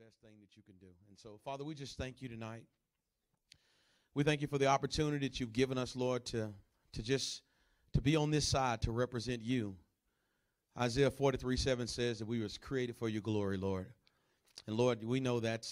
best thing that you can do. And so, Father, we just thank you tonight. We thank you for the opportunity that you've given us, Lord, to be on this side to represent you. Isaiah 43:7 says that we was created for your glory, Lord. And Lord, we know that's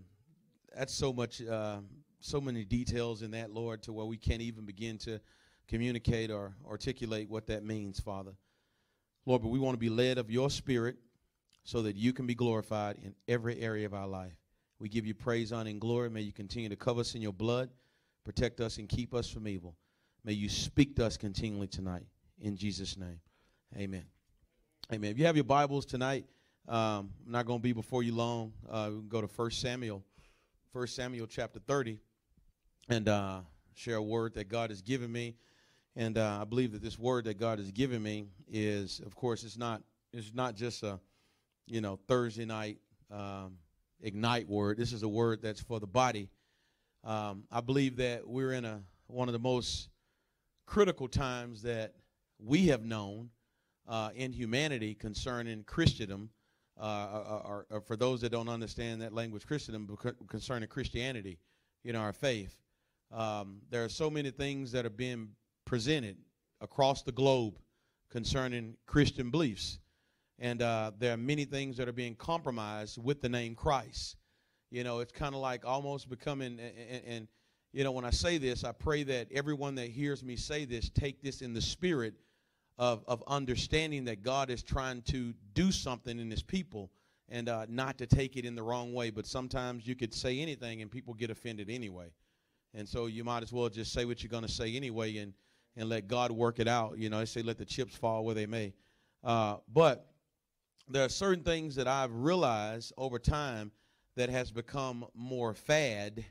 so much, so many details in that, Lord, to where we can't even begin to communicate or articulate what that means, Father. Lord, but we want to be led of your Spirit so that you can be glorified in every area of our life. We give you praise, honor, and glory. May you continue to cover us in your blood, protect us, and keep us from evil. May you speak to us continually tonight. In Jesus' name, amen. Amen. If you have your Bibles tonight, I'm not going to be before you long. We can go to 1 Samuel chapter 30, and share a word that God has given me. And I believe that this word that God has given me is, of course, it's not just a, Thursday night ignite word. This is a word that's for the body. I believe that we're in one of the most critical times that we have known in humanity concerning Christendom, or for those that don't understand that language, Christendom, concerning Christianity, our faith. There are so many things that are being presented across the globe concerning Christian beliefs. And there are many things that are being compromised with the name Christ. It's kind of like almost becoming, and when I say this, I pray that everyone that hears me say this, take this in the spirit of understanding that God is trying to do something in his people, and not to take it in the wrong way. But sometimes you could say anything and people get offended anyway. And so you might as well just say what you're going to say anyway and let God work it out. They say let the chips fall where they may. But there are certain things that I've realized over time that has become more fad,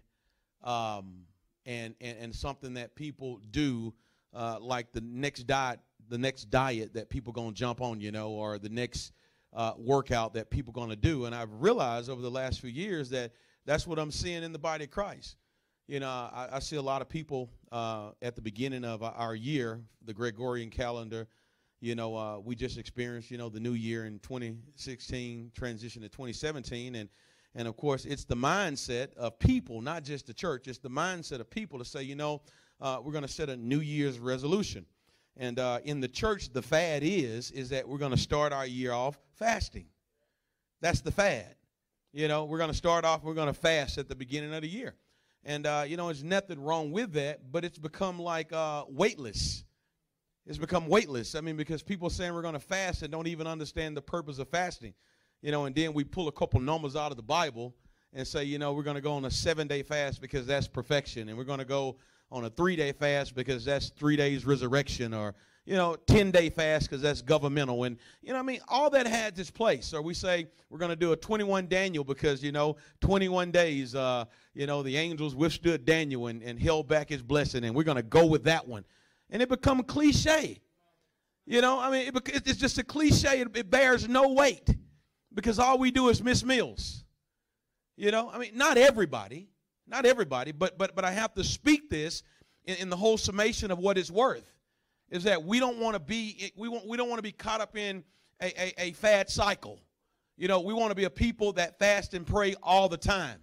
and something that people do, like the next diet that people going to jump on, or the next workout that people going to do. And I've realized over the last few years that that's what I'm seeing in the body of Christ. I see a lot of people at the beginning of our year, the Gregorian calendar. We just experienced, the new year in 2016, transition to 2017. And of course, it's the mindset of people, not just the church. It's the mindset of people to say, we're going to set a New Year's resolution. And in the church, the fad is that we're going to start our year off fasting. That's the fad. We're going to start off, we're going to fast at the beginning of the year. And, there's nothing wrong with that, but it's become like weightless. It's become weightless. I mean, because people saying we're going to fast and don't even understand the purpose of fasting. And then we pull a couple numbers out of the Bible and say, we're going to go on a 7-day fast because that's perfection. And we're going to go on a 3-day fast because that's 3 days resurrection, or, 10-day fast because that's governmental. And, all that has its place. Or we say we're going to do a 21 Daniel because, 21 days, the angels withstood Daniel and held back his blessing. And we're going to go with that one. And it become cliche. It's just a cliche. It bears no weight because all we do is miss meals. Not everybody, but I have to speak this in the whole summation of what it's worth. Is that we don't want to be caught up in a fad cycle. We want to be a people that fast and pray all the time.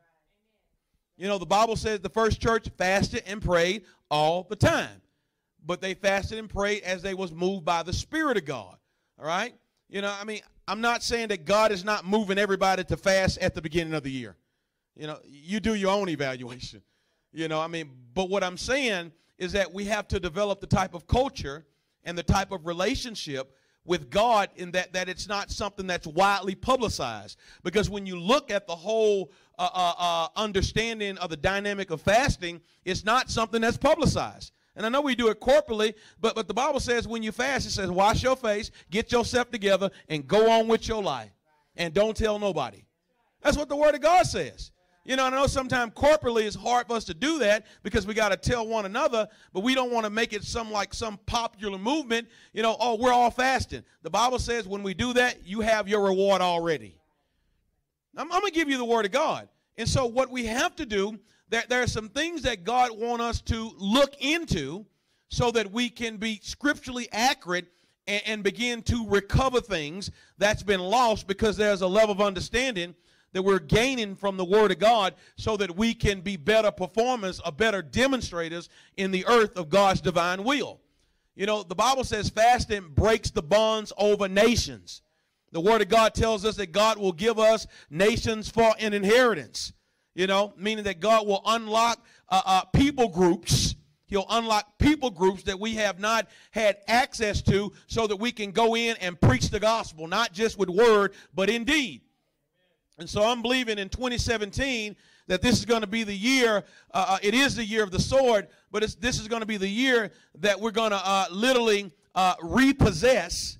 The Bible says the first church fasted and prayed all the time. But they fasted and prayed as they was moved by the Spirit of God. All right? I'm not saying that God is not moving everybody to fast at the beginning of the year. You do your own evaluation. But what I'm saying is that we have to develop the type of culture and the type of relationship with God in that it's not something that's widely publicized. Because when you look at the whole understanding of the dynamic of fasting, it's not something that's publicized. And I know we do it corporately, but the Bible says when you fast, it says wash your face, get yourself together, and go on with your life. And don't tell nobody. That's what the Word of God says. I know sometimes corporately it's hard for us to do that because we got to tell one another, but we don't want to make it some popular movement, oh, we're all fasting. The Bible says when we do that, you have your reward already. I'm going to give you the Word of God. And so what we have to do, there are some things that God wants us to look into so that we can be scripturally accurate and begin to recover things that's been lost because there's a level of understanding that we're gaining from the Word of God so that we can be better performers or better demonstrators in the earth of God's divine will. You know, the Bible says fasting breaks the bonds over nations. The Word of God tells us that God will give us nations for an inheritance. You know, meaning that God will unlock people groups. He'll unlock people groups that we have not had access to so that we can go in and preach the gospel, not just with word, but in deed. And so I'm believing in 2017 that this is going to be the year, it is the year of the sword, but this is going to be the year that we're going to literally repossess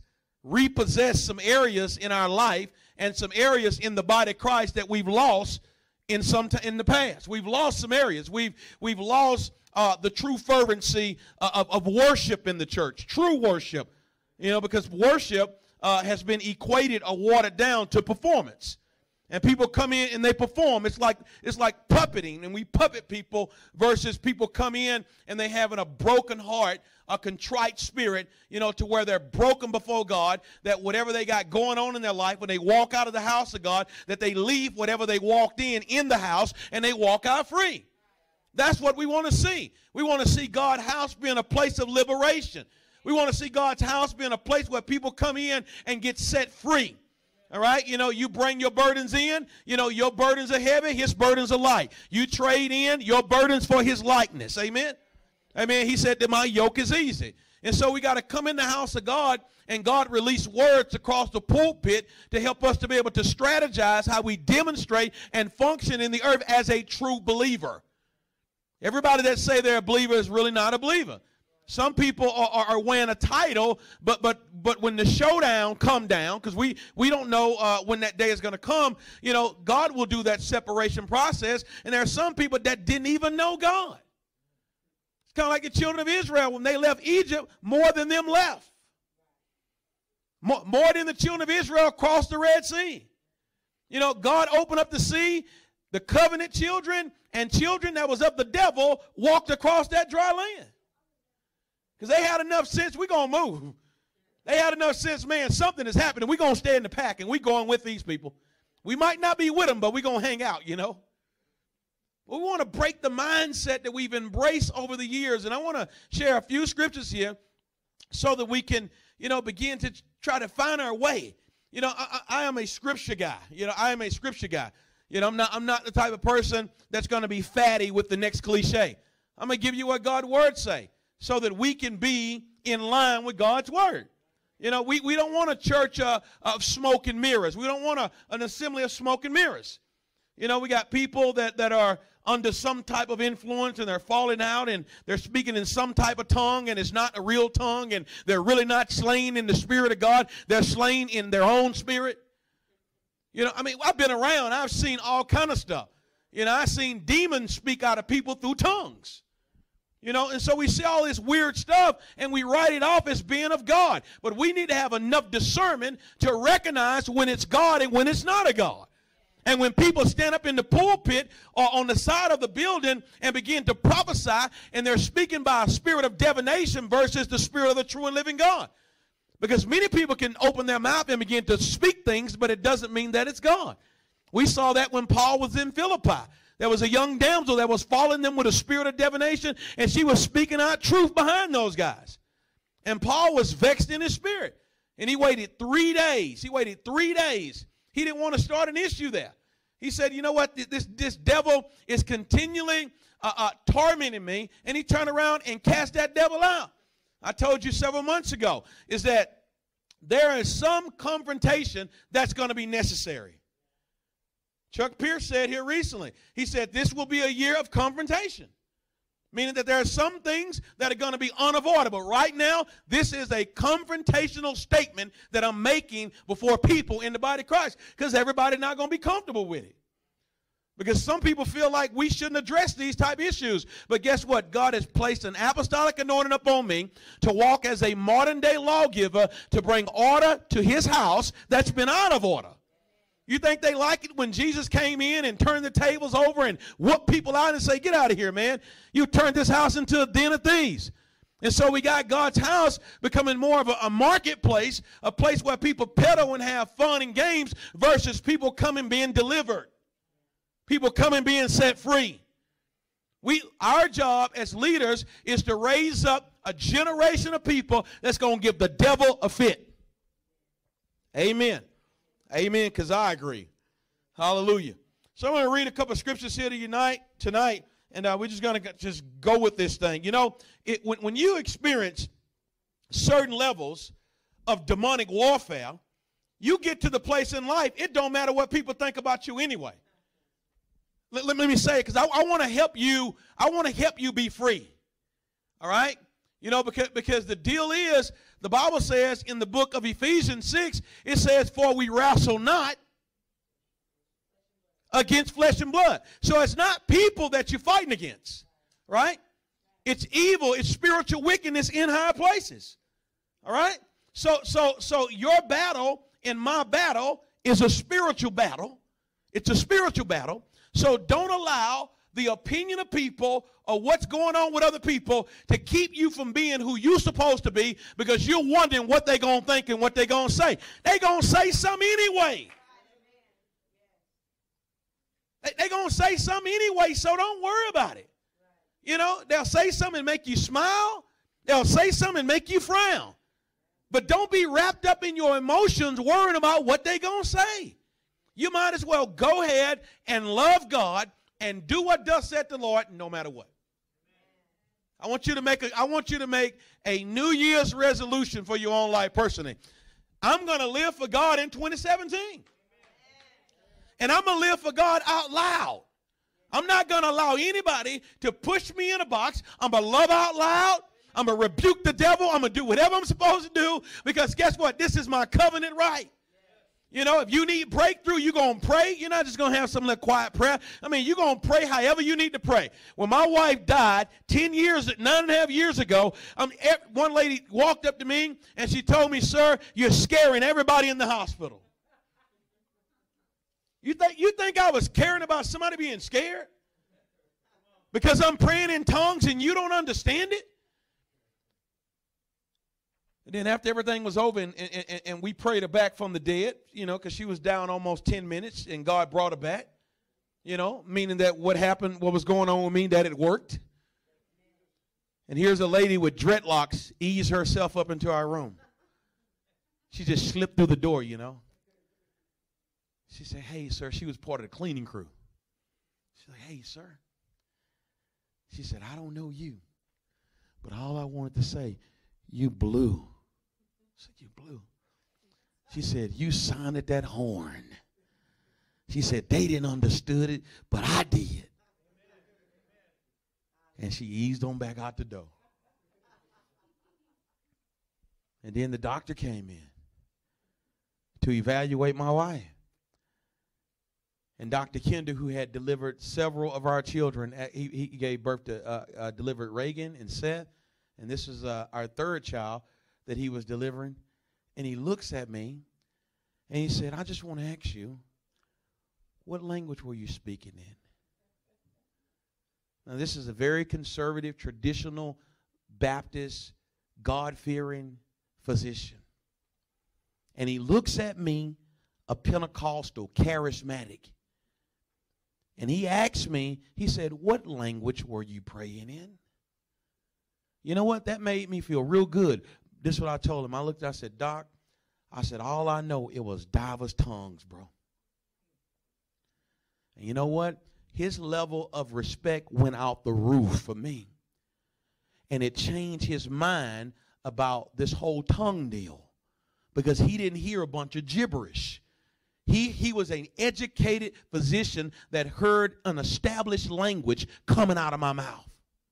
some areas in our life and some areas in the body of Christ that we've lost in the past. We've lost some areas. We've lost the true fervency of worship in the church, true worship, you know, because worship has been equated or watered down to performance. And people come in and they perform. It's like puppeting, and we puppet people versus people come in and they having a broken heart, a contrite spirit, you know, to where they're broken before God, that whatever they got going on in their life, when they walk out of the house of God, that they leave whatever they walked in the house, and they walk out free. That's what we want to see. We want to see God's house being a place of liberation. We want to see God's house being a place where people come in and get set free. All right, you know, you bring your burdens in, you know, your burdens are heavy, his burdens are light. You trade in your burdens for his likeness. Amen. Amen. He said that my yoke is easy. And so we got to come in the house of God, and God released words across the pulpit to help us to be able to strategize how we demonstrate and function in the earth as a true believer. Everybody that say they're a believer is really not a believer. Some people are wearing a title, but when the showdown come down, because we don't know when that day is going to come, you know, God will do that separation process, and there are some people that didn't even know God. It's kind of like the children of Israel when they left Egypt, more than them left. More than the children of Israel crossed the Red Sea. You know, God opened up the sea, the covenant children and children that was of the devil walked across that dry land. Because they had enough sense, we're going to move. They had enough sense, man, something is happening. We're going to stay in the pack, and we're going with these people. We might not be with them, but we're going to hang out, you know. We want to break the mindset that we've embraced over the years. And I want to share a few scriptures here so that we can, you know, begin to try to find our way. You know, I am a scripture guy. You know, I am a scripture guy. You know, I'm not the type of person that's going to be fatty with the next cliche. I'm going to give you what God's word say, so that we can be in line with God's word. You know, we don't want a church of smoke and mirrors. We don't want an assembly of smoke and mirrors. You know, we got people that are under some type of influence, and they're falling out, and they're speaking in some type of tongue, and it's not a real tongue, and they're really not slain in the Spirit of God. They're slain in their own spirit. You know, I mean, I've been around. I've seen all kind of stuff. You know, I've seen demons speak out of people through tongues. You know, and so we see all this weird stuff, and we write it off as being of God. But we need to have enough discernment to recognize when it's God and when it's not a God. And when people stand up in the pulpit or on the side of the building and begin to prophesy, and they're speaking by a spirit of divination versus the spirit of the true and living God. Because many people can open their mouth and begin to speak things, but it doesn't mean that it's God. We saw that when Paul was in Philippi. There was a young damsel that was following them with a spirit of divination, and she was speaking out truth behind those guys. And Paul was vexed in his spirit. And he waited 3 days. He waited 3 days. He didn't want to start an issue there. He said, you know what, this devil is continually tormenting me. And he turned around and cast that devil out. I told you several months ago, is that there is some confrontation that's going to be necessary. Chuck Pierce said here recently, he said this will be a year of confrontation, meaning that there are some things that are going to be unavoidable. Right now, this is a confrontational statement that I'm making before people in the body of Christ, because everybody's not going to be comfortable with it. Because some people feel like we shouldn't address these type of issues. But guess what? God has placed an apostolic anointing upon me to walk as a modern-day lawgiver to bring order to his house that's been out of order. You think they like it when Jesus came in and turned the tables over and whooped people out and say, get out of here, man. You turned this house into a den of thieves. And so we got God's house becoming more of a marketplace, a place where people peddle and have fun and games versus people coming being delivered. People coming being set free. Our job as leaders is to raise up a generation of people that's going to give the devil a fit. Amen. Amen, because I agree. Hallelujah. So I'm going to read a couple of scriptures here tonight, and we're just going to just go with this thing. You know, when you experience certain levels of demonic warfare, you get to the place in life, it don't matter what people think about you anyway. Let me say it, because I want to help you. I want to help you be free. All right? You know, because the deal is, the Bible says in the book of Ephesians 6, it says, for we wrestle not against flesh and blood. So it's not people that you're fighting against, right? It's evil, it's spiritual wickedness in high places. All right? So your battle and my battle is a spiritual battle. It's a spiritual battle. So don't allow the opinion of people or what's going on with other people to keep you from being who you're supposed to be, because you're wondering what they're going to think and what they're going to say. They're going to say something anyway. They're going to say something anyway, so don't worry about it. You know, they'll say something and make you smile. They'll say something and make you frown. But don't be wrapped up in your emotions worrying about what they're going to say. You might as well go ahead and love God and do what thus saith the Lord, no matter what. I want you to make a New Year's resolution for your own life personally. I'm going to live for God in 2017. And I'm going to live for God out loud. I'm not going to allow anybody to push me in a box. I'm going to love out loud. I'm going to rebuke the devil. I'm going to do whatever I'm supposed to do, because guess what? This is my covenant right. You know, if you need breakthrough, you're going to pray. You're not just going to have some little quiet prayer. I mean, you're going to pray however you need to pray. When my wife died 9.5 years ago, one lady walked up to me and she told me, sir, you're scaring everybody in the hospital. You think I was caring about somebody being scared? Because I'm praying in tongues and you don't understand it? And then after everything was over and we prayed her back from the dead, you know, because she was down almost 10 minutes and God brought her back, you know, meaning that what was going on with me, that it worked. And here's a lady with dreadlocks ease herself up into our room. She just slipped through the door, you know. She said, hey, sir. She was part of the cleaning crew. She's like, hey, sir. She said, I don't know you, but all I wanted to say, you blew. I said, you blew. She said, you sounded that horn. She said, they didn't understood it, but I did. And she eased on back out the door. And then the doctor came in to evaluate my wife. And Dr. Kinder, who had delivered several of our children, he gave birth to, delivered Reagan and Seth. And this is our third child that he was delivering. And he looks at me and he said, I just want to ask you, what language were you speaking in? Now, this is a very conservative, traditional, Baptist, God-fearing physician. And he looks at me, a Pentecostal, charismatic. And he asked me, he said, what language were you praying in? You know what? That made me feel real good. This is what I told him. I said, Doc, I said, all I know, it was diverse tongues, bro. And you know what? His level of respect went out the roof for me. And it changed his mind about this whole tongue deal, because he didn't hear a bunch of gibberish. He was an educated physician that heard an established language coming out of my mouth.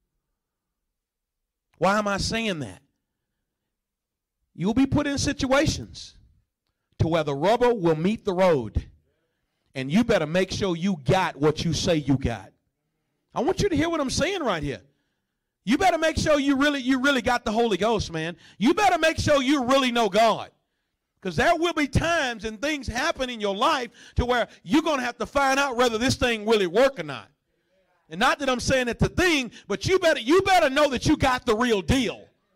Why am I saying that? You'll be put in situations to where the rubber will meet the road. And you better make sure you got what you say you got. I want you to hear what I'm saying right here. You better make sure you really got the Holy Ghost, man. You better make sure you really know God. Because there will be times and things happen in your life to where you're going to have to find out whether this thing really work or not. And not that I'm saying it's a thing, but you better know that you got the real deal.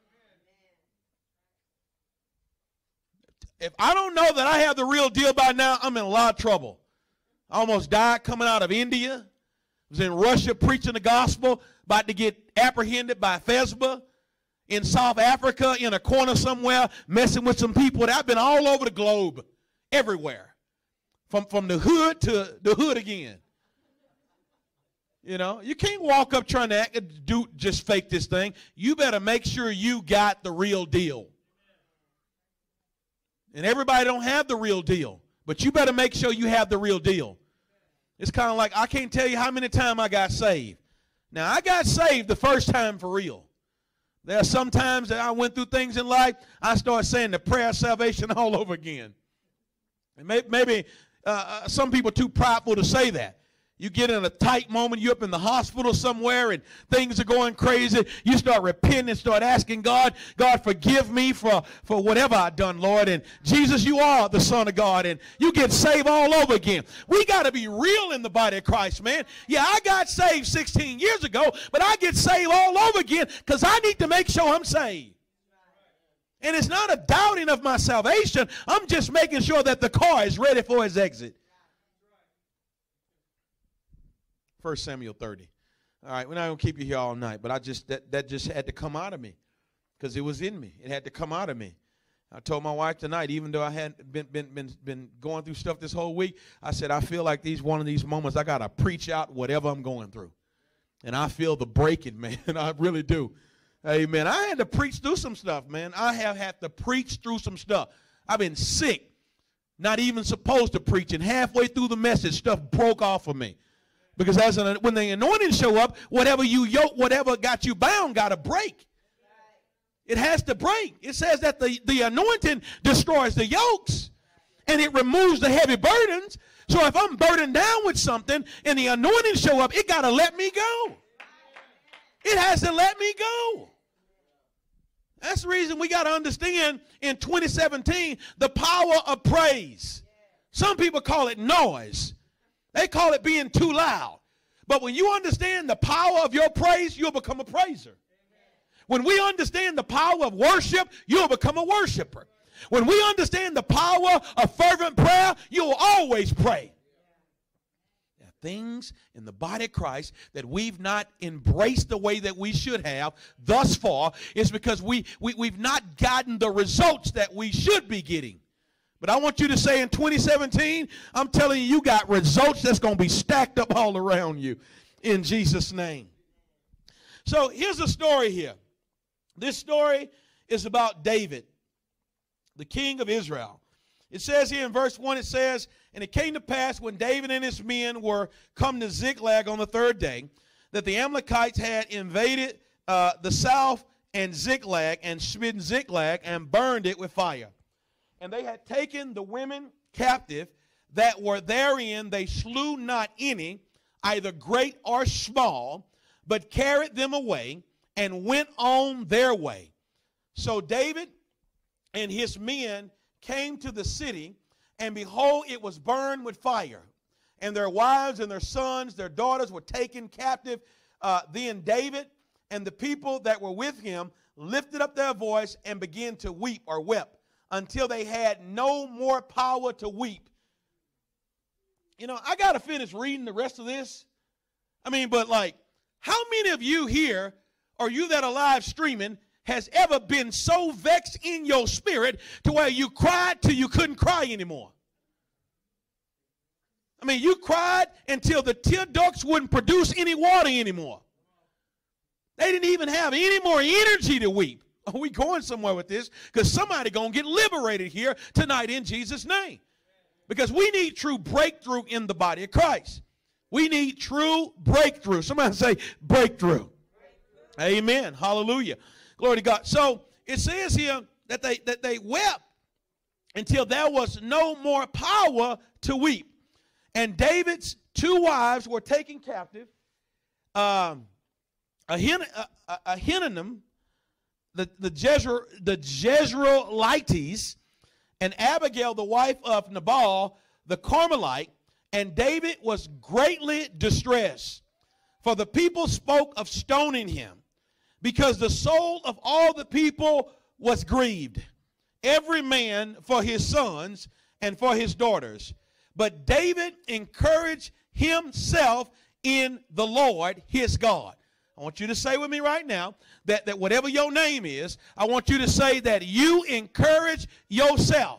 If I don't know that I have the real deal by now, I'm in a lot of trouble. I almost died coming out of India. Was in Russia preaching the gospel, about to get apprehended by FESBA. In South Africa, in a corner somewhere, messing with some people. I've been all over the globe, everywhere. From the hood to the hood again. You know, you can't walk up trying to just fake this thing. You better make sure you got the real deal. And everybody don't have the real deal. But you better make sure you have the real deal. It's kind of like, I can't tell you how many times I got saved. Now, I got saved the first time for real. There are some times that I went through things in life, I started saying the prayer of salvation all over again. And maybe some people are too prideful to say that. You get in a tight moment, you're up in the hospital somewhere and things are going crazy. You start repenting and start asking God, God, forgive me for whatever I've done, Lord. And Jesus, you are the Son of God. And you get saved all over again. We got to be real in the body of Christ, man. Yeah, I got saved 16 years ago, but I get saved all over again because I need to make sure I'm saved. And it's not a doubting of my salvation. I'm just making sure that the car is ready for its exit. 1 Samuel 30. All right, we're not going to keep you here all night, but that just had to come out of me because it was in me. It had to come out of me. I told my wife tonight, even though I hadn't been going through stuff this whole week, I said, I feel like one of these moments I got to preach out whatever I'm going through. And I feel the breaking, man. I really do. Amen. I had to preach through some stuff, man. I have had to preach through some stuff. I've been sick, not even supposed to preach, and halfway through the message, stuff broke off of me. Because when the anointing show up, whatever got you bound got to break. It has to break. It says that the anointing destroys the yokes and it removes the heavy burdens. So if I'm burdened down with something and the anointing show up, it got to let me go. It has to let me go. That's the reason we got to understand in 2017 the power of praise. Some people call it noise. They call it being too loud. But when you understand the power of your praise, you'll become a praiser. When we understand the power of worship, you'll become a worshiper. When we understand the power of fervent prayer, you'll always pray. There are things in the body of Christ that we've not embraced the way that we should have thus far. Is because we've not gotten the results that we should be getting. But I want you to say in 2017, I'm telling you, you got results that's going to be stacked up all around you in Jesus' name. So here's a story here. This story is about David, the king of Israel. It says here in verse 1, it says, and it came to pass when David and his men were come to Ziklag on the third day, that the Amalekites had invaded the south and Ziklag and smitten Ziklag and burned it with fire. And they had taken the women captive that were therein. They slew not any, either great or small, but carried them away and went on their way. So David and his men came to the city, and behold, it was burned with fire. And their wives and their sons, their daughters were taken captive. Then David and the people that were with him lifted up their voice and began to weep or wept, until they had no more power to weep. You know, I got to finish reading the rest of this. I mean, but like, how many of you here, or you that are live streaming, has ever been so vexed in your spirit to where you cried till you couldn't cry anymore? I mean, you cried until the tear ducts wouldn't produce any water anymore. They didn't even have any more energy to weep. Are we going somewhere with this? Because somebody going to get liberated here tonight in Jesus' name. Because we need true breakthrough in the body of Christ. We need true breakthrough. Somebody say breakthrough. Amen. Hallelujah. Glory to God. So it says here that they wept until there was no more power to weep. And David's two wives were taken captive. Ahinoam, the Jezreelites, and Abigail, the wife of Nabal, the Carmelite, and David was greatly distressed, for the people spoke of stoning him, because the soul of all the people was grieved. every man for his sons and for his daughters. But David encouraged himself in the Lord his God. I want you to say with me right now that whatever your name is, I want you to say that you encourage yourself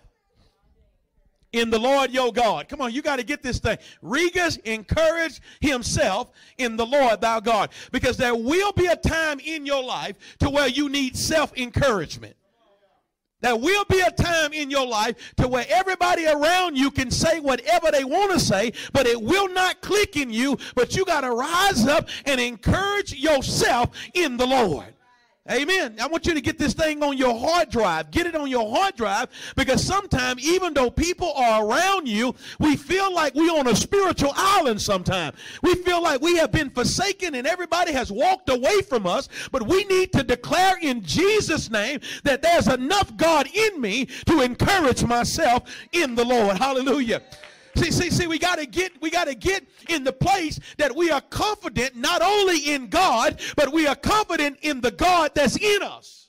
in the Lord your God. Come on, you got to get this thing. Regis encouraged himself in the Lord thy God. Because there will be a time in your life to where you need self-encouragement. There will be a time in your life to where everybody around you can say whatever they want to say, but it will not click in you. But you got to rise up and encourage yourself in the Lord. Amen. I want you to get this thing on your hard drive. Get it on your hard drive, because sometimes, even though people are around you, we feel like we're on a spiritual island sometimes. We feel like we have been forsaken and everybody has walked away from us, but we need to declare in Jesus' name that there's enough God in me to encourage myself in the Lord. Hallelujah. See, we got to get in the place that we are confident not only in God, but we are confident in the God that's in us.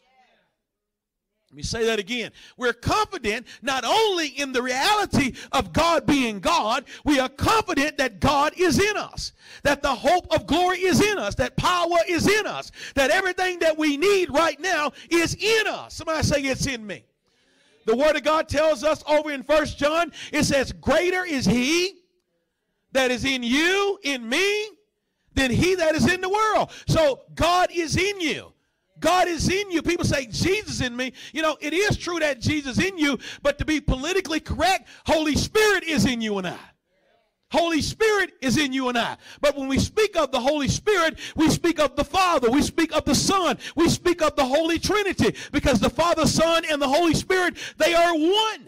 Let me say that again. We're confident not only in the reality of God being God, we are confident that God is in us, that the hope of glory is in us, that power is in us, that everything that we need right now is in us. Somebody say, it's in me. The Word of God tells us over in 1 John, it says, greater is he that is in you, in me, than he that is in the world. So God is in you. God is in you. People say, Jesus in me. You know, it is true that Jesus is in you, but to be politically correct, Holy Spirit is in you and I. Holy Spirit is in you and I. But when we speak of the Holy Spirit, we speak of the Father, we speak of the Son, we speak of the Holy Trinity, because the Father, Son, and the Holy Spirit, they are one.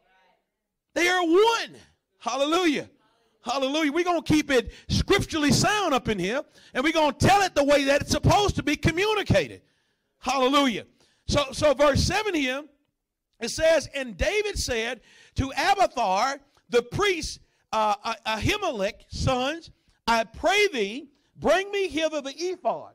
They are one. Hallelujah. Hallelujah. We're going to keep it scripturally sound up in here, and we're going to tell it the way that it's supposed to be communicated. Hallelujah. So verse 7 here, it says, and David said to Abiathar, the priest, Ahimelech's sons, I pray thee, bring me hither the ephod.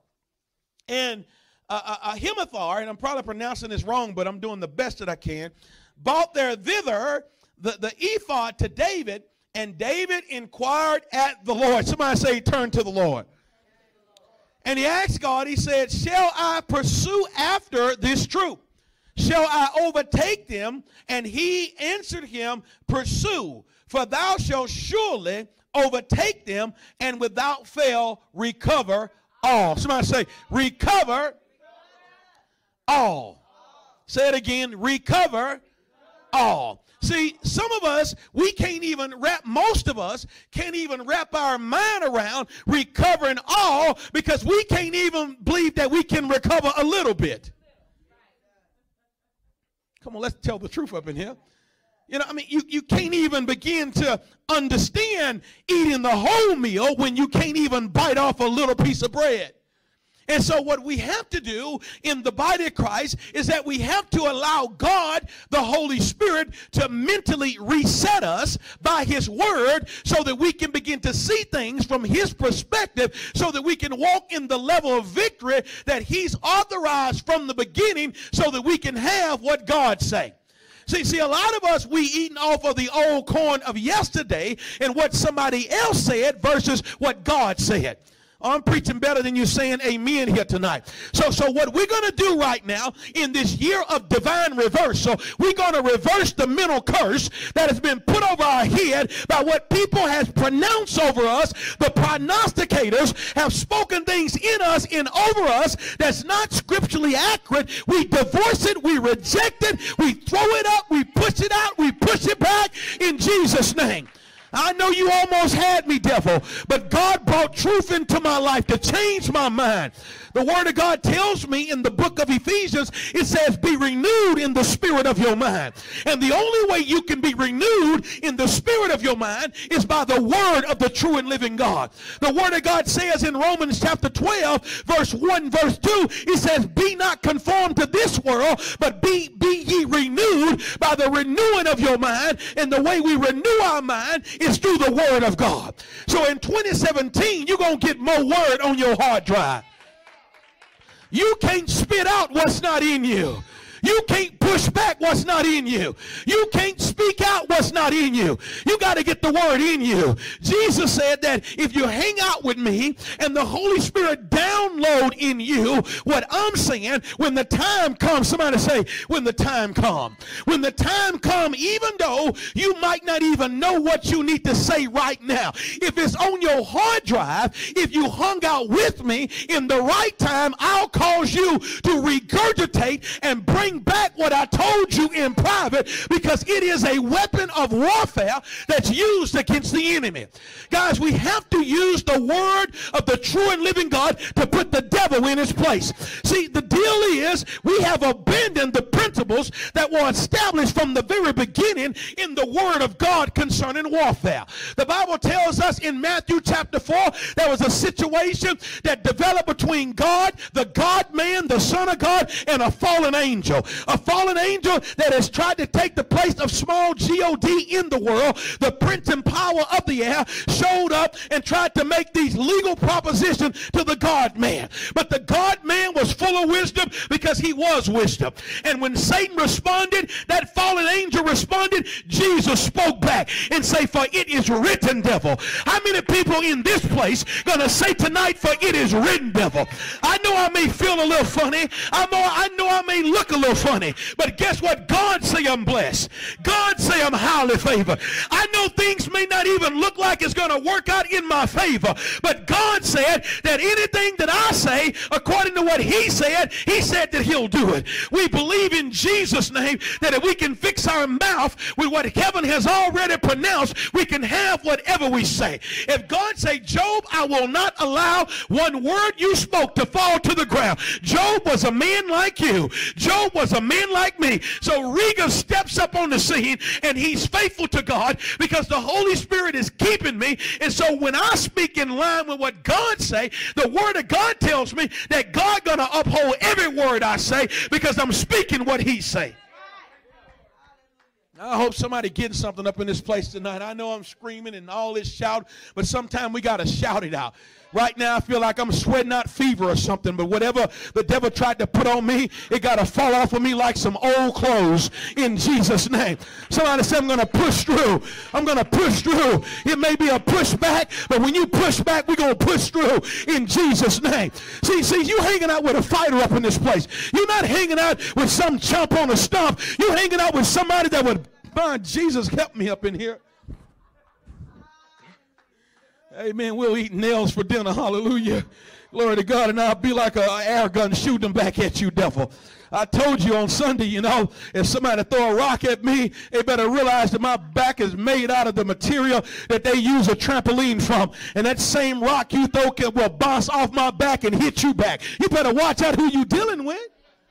And Ahimathar, and I'm probably pronouncing this wrong, but I'm doing the best that I can, brought there thither the ephod to David, and David inquired at the Lord. Somebody say, turn to the Lord. And he asked God, he said, shall I pursue after this troop? Shall I overtake them? And he answered him, pursue, for thou shalt surely overtake them, and without fail recover all. Somebody say, recover all. Say it again, recover all. See, some of us, most of us can't even wrap our mind around recovering all, because we can't even believe that we can recover a little bit. Come on, let's tell the truth up in here. You know, I mean, you can't even begin to understand eating the whole meal when you can't even bite off a little piece of bread. And so what we have to do in the body of Christ is that we have to allow God, the Holy Spirit, to mentally reset us by His Word, so that we can begin to see things from His perspective, so that we can walk in the level of victory that He's authorized from the beginning, so that we can have what God say. See, a lot of us, we eating off of the old corn of yesterday and what somebody else said versus what God said. I'm preaching better than you saying amen here tonight. So what we're going to do right now in this year of divine reversal, we're going to reverse the mental curse that has been put over our head by what people has pronounced over us. The prognosticators have spoken things in us and over us that's not scripturally accurate. We divorce it, we reject it, we throw it up, we push it out, we push it back in Jesus' name. I know you almost had me, devil, but God brought truth into my life to change my mind. The Word of God tells me in the book of Ephesians, it says, be renewed in the spirit of your mind. And the only way you can be renewed in the spirit of your mind is by the Word of the true and living God. The Word of God says in Romans chapter 12, verse 1, verse 2, it says, be not conformed to this world, but be ye renewed by the renewing of your mind. And the way we renew our mind is through the Word of God. So in 2017, you're going to get more Word on your hard drive. You can't spit out what's not in you. You can't push back what's not in you. You can't speak out what's not in you. You got to get the word in you. Jesus said that if you hang out with me and the Holy Spirit download in you what I'm saying, when the time comes, somebody say, when the time comes. When the time comes, even though you might not even know what you need to say right now, if it's on your hard drive, if you hung out with me in the right time, I'll cause you to regurgitate and bring back what I told you in private, because it is a weapon of warfare that's used against the enemy. Guys, we have to use the word of the true and living God to put the devil in his place. See, the deal is we have abandoned the principles that were established from the very beginning in the word of God concerning warfare. The Bible tells us in Matthew chapter 4 there was a situation that developed between God, the God-man, the Son of God, and a fallen angel. A fallen angel that has tried to take the place of small G-O-D in the world. The prince and power of the air showed up and tried to make these legal propositions to the God-man. But the God-man was full of wisdom because he was wisdom. And when Satan responded, that fallen angel responded, Jesus spoke back and say, for it is written, devil. How many people in this place gonna say tonight, for it is written, devil? I know I may feel a little funny. I know I may look a little funny. But guess what? God say I'm blessed. God say I'm highly favored. I know things may not even look like it's gonna work out in my favor. But God said that anything that I say, according to what he said that he'll do it. We believe in Jesus' name that if we can fix our mouth with what heaven has already pronounced, we can have whatever we say. If God say, Job, I will not allow one word you spoke to fall to the ground. Job was a man like you. Job was a man like me. So Riga steps up on the scene, and he's faithful to God because the Holy Spirit is keeping me. And so when I speak in line with what God say, the word of God tells me that God gonna uphold every word I say because I'm speaking what he say. I hope somebody getting something up in this place tonight. I know I'm screaming and all this shout, but sometimes we got to shout it out. Right now I feel like I'm sweating out fever or something, but whatever the devil tried to put on me, it got to fall off of me like some old clothes in Jesus' name. Somebody said, I'm going to push through. I'm going to push through. It may be a pushback, but when you push back, we're going to push through in Jesus' name. See, you hanging out with a fighter up in this place. You're not hanging out with some chump on a stump. You're hanging out with somebody that would, Jesus, help me up in here. Amen. We'll eat nails for dinner. Hallelujah. Glory to God. And I'll be like an air gun shooting back at you, devil. I told you on Sunday, if somebody throw a rock at me, they better realize that my back is made out of the material that they use a trampoline from. And that same rock you throw will bounce off my back and hit you back. You better watch out who you dealing with.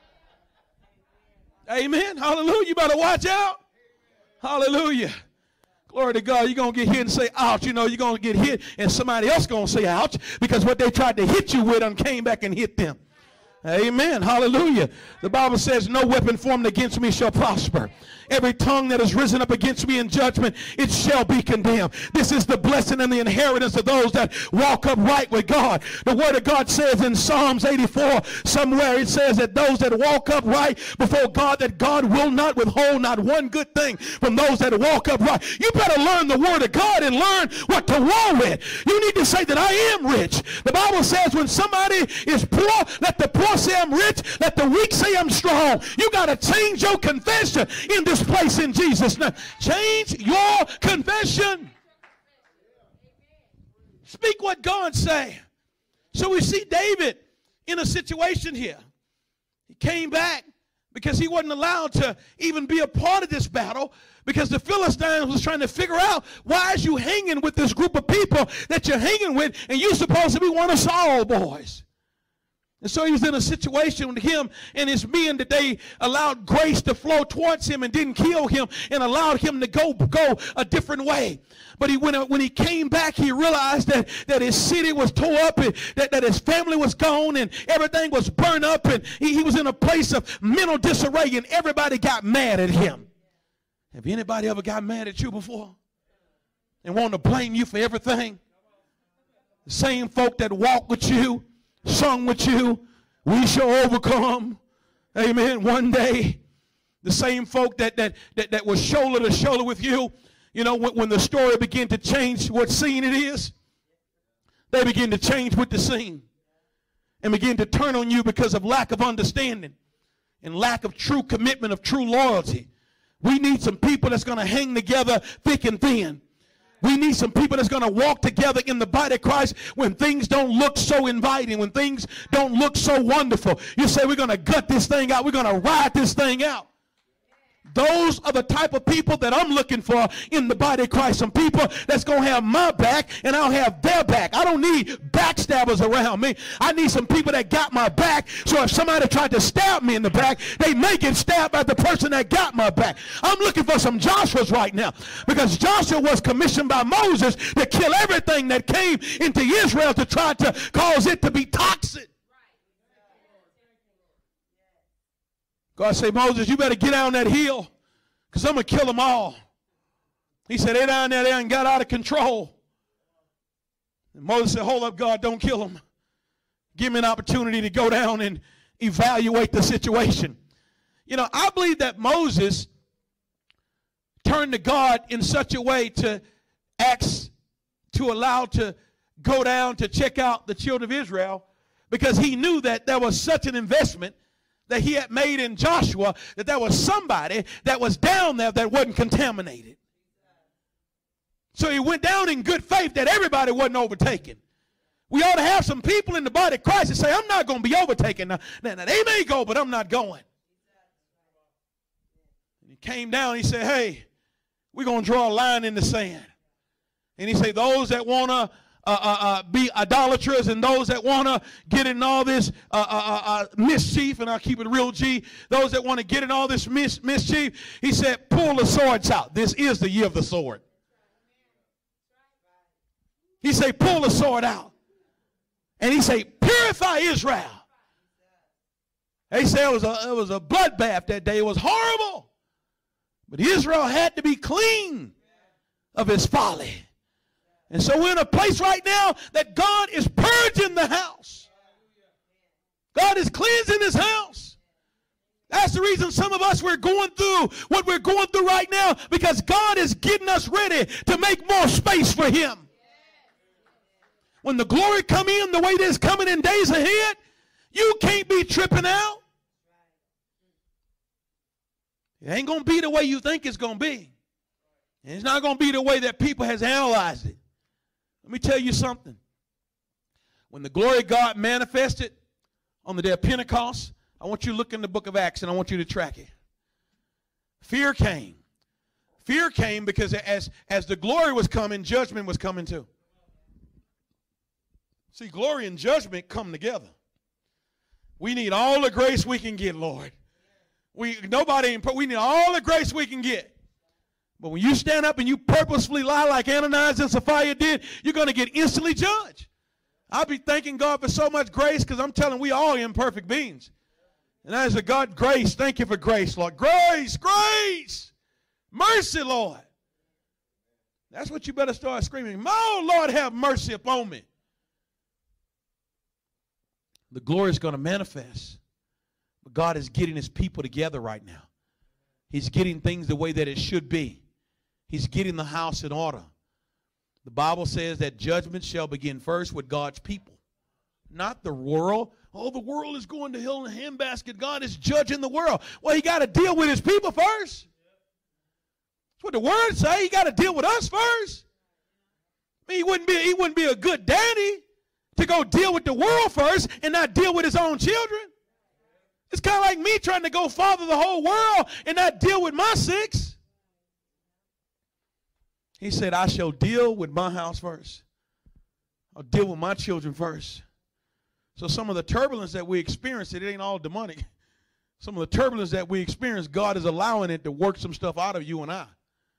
Amen. Hallelujah. You better watch out. Hallelujah. Glory to God. You're going to get hit and say, ouch. You're going to get hit and somebody else going to say, ouch, because what they tried to hit you with done came back and hit them. Amen. Hallelujah. The Bible says, no weapon formed against me shall prosper. Every tongue that has risen up against me in judgment, it shall be condemned. This is the blessing and the inheritance of those that walk upright with God. The word of God says in Psalms 84, somewhere it says that those that walk upright before God, that God will not withhold not one good thing from those that walk upright. You better learn the word of God and learn what to war with. You need to say that I am rich. The Bible says when somebody is poor, let the poor say I'm rich, let the weak say I'm strong. You got to change your confession in this place in Jesus' name. Change your confession. Speak what God say. So we see David in a situation here. He came back because he wasn't allowed to even be a part of this battle, because the Philistines was trying to figure out, why is you hanging with this group of people that you're hanging with, and you're supposed to be one of Saul's boys? And so he was in a situation with him and his men that they allowed grace to flow towards him and didn't kill him and allowed him to go a different way. But when he came back, he realized that his city was tore up, and that his family was gone, and everything was burned up, and he was in a place of mental disarray, and everybody got mad at him. Have anybody ever got mad at you before and want to blame you for everything? The same folk that walk with you, sung with you, we shall overcome, amen, one day, The same folk that was shoulder to shoulder with you, you know, when the story began to change what scene it is, they begin to change with the scene and begin to turn on you because of lack of understanding and lack of true commitment, of true loyalty. We need some people that's going to hang together thick and thin. We need some people that's going to walk together in the body of Christ when things don't look so inviting, when things don't look so wonderful. You say, we're going to gut this thing out. We're going to ride this thing out. Those are the type of people that I'm looking for in the body of Christ. Some people that's going to have my back and I'll have their back. I don't need backstabbers around me. I need some people that got my back, so if somebody tried to stab me in the back, they may get stabbed by the person that got my back. I'm looking for some Joshuas right now, because Joshua was commissioned by Moses to kill everything that came into Israel to try to cause it to be toxic. God said, Moses, you better get down that hill, because I'm going to kill them all. He said, they're down there, they ain't got out of control. And Moses said, hold up, God, don't kill them. Give me an opportunity to go down and evaluate the situation. You know, I believe that Moses turned to God in such a way to ask to allow to go down to check out the children of Israel, because he knew that there was such an investment that he had made in Joshua, that there was somebody that was down there that wasn't contaminated. So he went down in good faith that everybody wasn't overtaken. We ought to have some people in the body of Christ that say, I'm not going to be overtaken. Now, they may go, but I'm not going. And he came down, he said, hey, we're going to draw a line in the sand. And he said, those that want to be idolaters and those that want to get in all this mischief, and I'll keep it real G, those that want to get in all this mischief, he said, pull the swords out. This is the year of the sword. He said, pull the sword out. And he said, purify Israel. They said it was a bloodbath that day. It was horrible. But Israel had to be clean of his folly. And so we're in a place right now that God is purging the house. God is cleansing his house. That's the reason some of us, we're going through what we're going through right now, because God is getting us ready to make more space for him. When the glory come in the way it is coming in days ahead, you can't be tripping out. It ain't going to be the way you think it's going to be. And it's not going to be the way that people has analyzed it. Let me tell you something. When the glory of God manifested on the day of Pentecost, I want you to look in the book of Acts and I want you to track it. Fear came. Fear came because as the glory was coming, judgment was coming too. See, glory and judgment come together. We need all the grace we can get, Lord. We need all the grace we can get. But when you stand up and you purposefully lie like Ananias and Sapphira did, you're going to get instantly judged. I'll be thanking God for so much grace, because I'm telling we all imperfect beings. And that is a God, grace. Thank you for grace, Lord. Grace, grace. Mercy, Lord. That's what you better start screaming. Oh, Lord, have mercy upon me. The glory is going to manifest. But God is getting his people together right now. He's getting things the way that it should be. He's getting the house in order. The Bible says that judgment shall begin first with God's people, not the world. Oh, the world is going to hell in a handbasket. God is judging the world. Well, he got to deal with his people first. That's what the word says. He got to deal with us first. I mean, he wouldn't be a good daddy to go deal with the world first and not deal with his own children. It's kind of like me trying to go father the whole world and not deal with my six. He said, I shall deal with my house first. I'll deal with my children first. So some of the turbulence that we experience, it ain't all demonic. Some of the turbulence that we experience, God is allowing it to work some stuff out of you and I.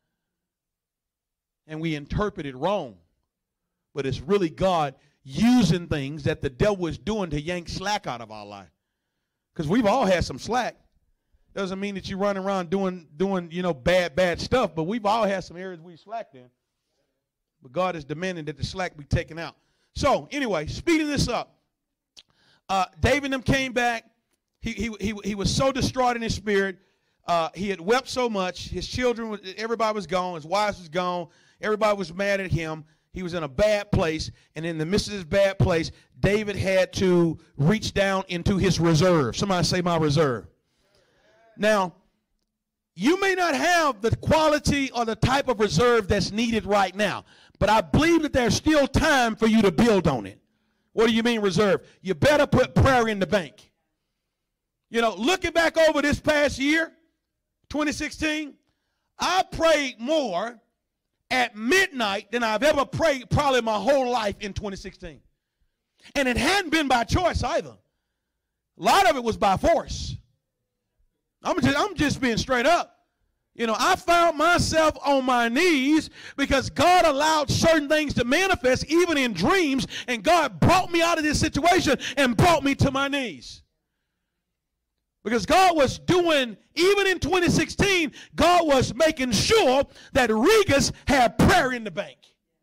And we interpret it wrong. But it's really God using things that the devil is doing to yank slack out of our life. Because we've all had some slack. Doesn't mean that you run around doing bad stuff, but we've all had some areas we slacked in. But God is demanding that the slack be taken out. So, anyway, speeding this up. David and them came back. He was so distraught in his spirit. he had wept so much. His children, everybody was gone. His wife was gone. Everybody was mad at him. He was in a bad place. And in the midst of this bad place, David had to reach down into his reserve. Somebody say my reserve. Now, you may not have the quality or the type of reserve that's needed right now, but I believe that there's still time for you to build on it. What do you mean reserve? You better put prayer in the bank. You know, looking back over this past year, 2016, I prayed more at midnight than I've ever prayed probably my whole life in 2016. And it hadn't been by choice either. A lot of it was by force. I'm just being straight up. You know, I found myself on my knees because God allowed certain things to manifest even in dreams, and God brought me out of this situation and brought me to my knees. Because God was doing, even in 2016, God was making sure that Regis had prayer in the bank.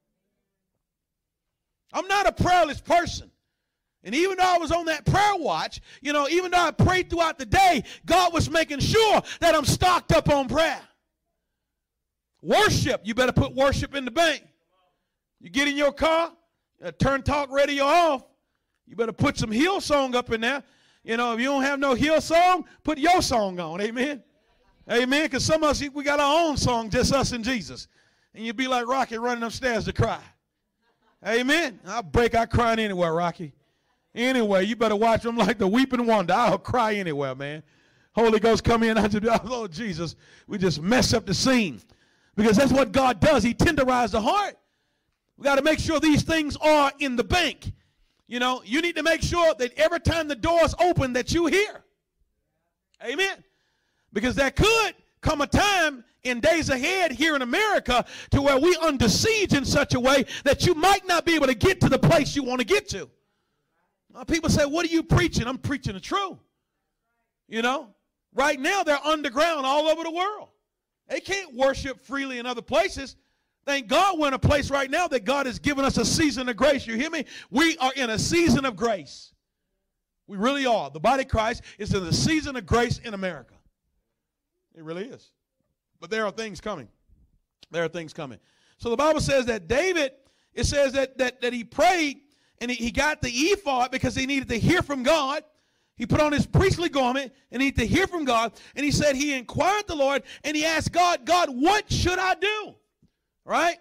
I'm not a prayerless person. And even though I was on that prayer watch, you know, even though I prayed throughout the day, God was making sure that I'm stocked up on prayer. Worship, you better put worship in the bank. You get in your car, turn talk radio off, you better put some Hillsong up in there. You know, if you don't have no Hillsong, put your song on, amen? Amen, because some of us, we got our own song, just us and Jesus. And you'd be like Rocky running upstairs to cry. Amen? I crying anywhere, Rocky. Anyway, you better watch them like the weeping wonder. I'll cry anywhere, man. Holy Ghost come in, I just, oh, Lord Jesus, we just mess up the scene. Because that's what God does. He tenderizes the heart. We got to make sure these things are in the bank. You know, you need to make sure that every time the doors open that you hear. Amen. Because there could come a time in days ahead here in America to where we under siege in such a way that you might not be able to get to the place you want to get to. People say, what are you preaching? I'm preaching the truth. You know, right now they're underground all over the world. They can't worship freely in other places. Thank God we're in a place right now that God has given us a season of grace. You hear me? We are in a season of grace. We really are. The body of Christ is in the season of grace in America. It really is. But there are things coming. There are things coming. So the Bible says that David, it says that he prayed and he got the ephod because he needed to hear from God. He put on his priestly garment and he needed to hear from God. And he said he inquired the Lord and he asked God, God, what should I do? Right?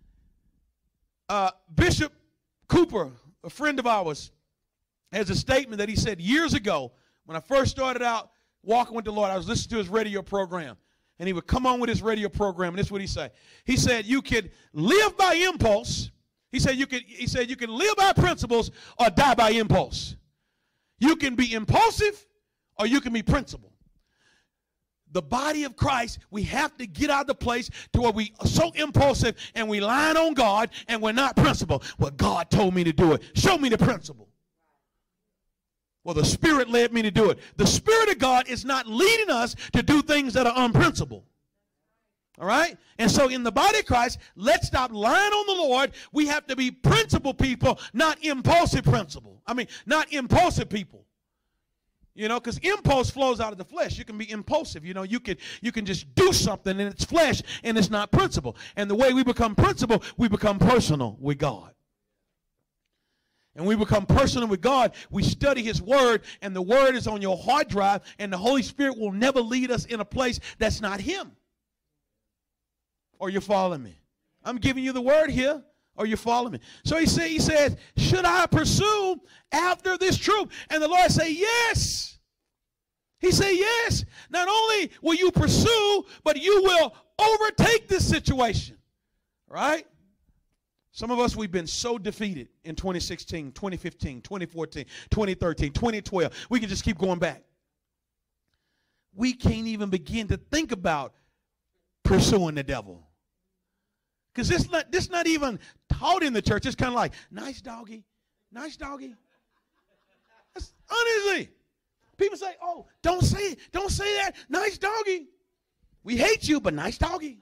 Bishop Cooper, a friend of ours, has a statement that he said years ago when I first started out walking with the Lord. I was listening to his radio program. And he would come on with his radio program, and this is what he said. He said, you could live by impulse. He said you can live by principles or die by impulse. You can be impulsive or you can be principled. The body of Christ, we have to get out of the place to where we are so impulsive and we line on God and we're not principled. Well, God told me to do it. Show me the principle. Well, the Spirit led me to do it. The Spirit of God is not leading us to do things that are unprincipled. All right? And so in the body of Christ, let's stop lying on the Lord. We have to be principled people, not impulsive not impulsive people. You know, because impulse flows out of the flesh. You can be impulsive. You know, you can just do something and it's flesh and it's not principle. And the way we become principle, we become personal with God. And we become personal with God. We study his word, and the word is on your hard drive, and the Holy Spirit will never lead us in a place that's not him. Or you're following me? I'm giving you the word here, or you're following me. So he says, should I pursue after this truth? And the Lord said, yes. He said, yes. Not only will you pursue, but you will overtake this situation. Right? Some of us, we've been so defeated in 2016, 2015, 2014, 2013, 2012. We can just keep going back. We can't even begin to think about pursuing the devil. Because this not even taught in the church. It's kind of like, nice doggy, nice doggy. That's, honestly, people say, oh, don't say that, nice doggy. We hate you, but nice doggy.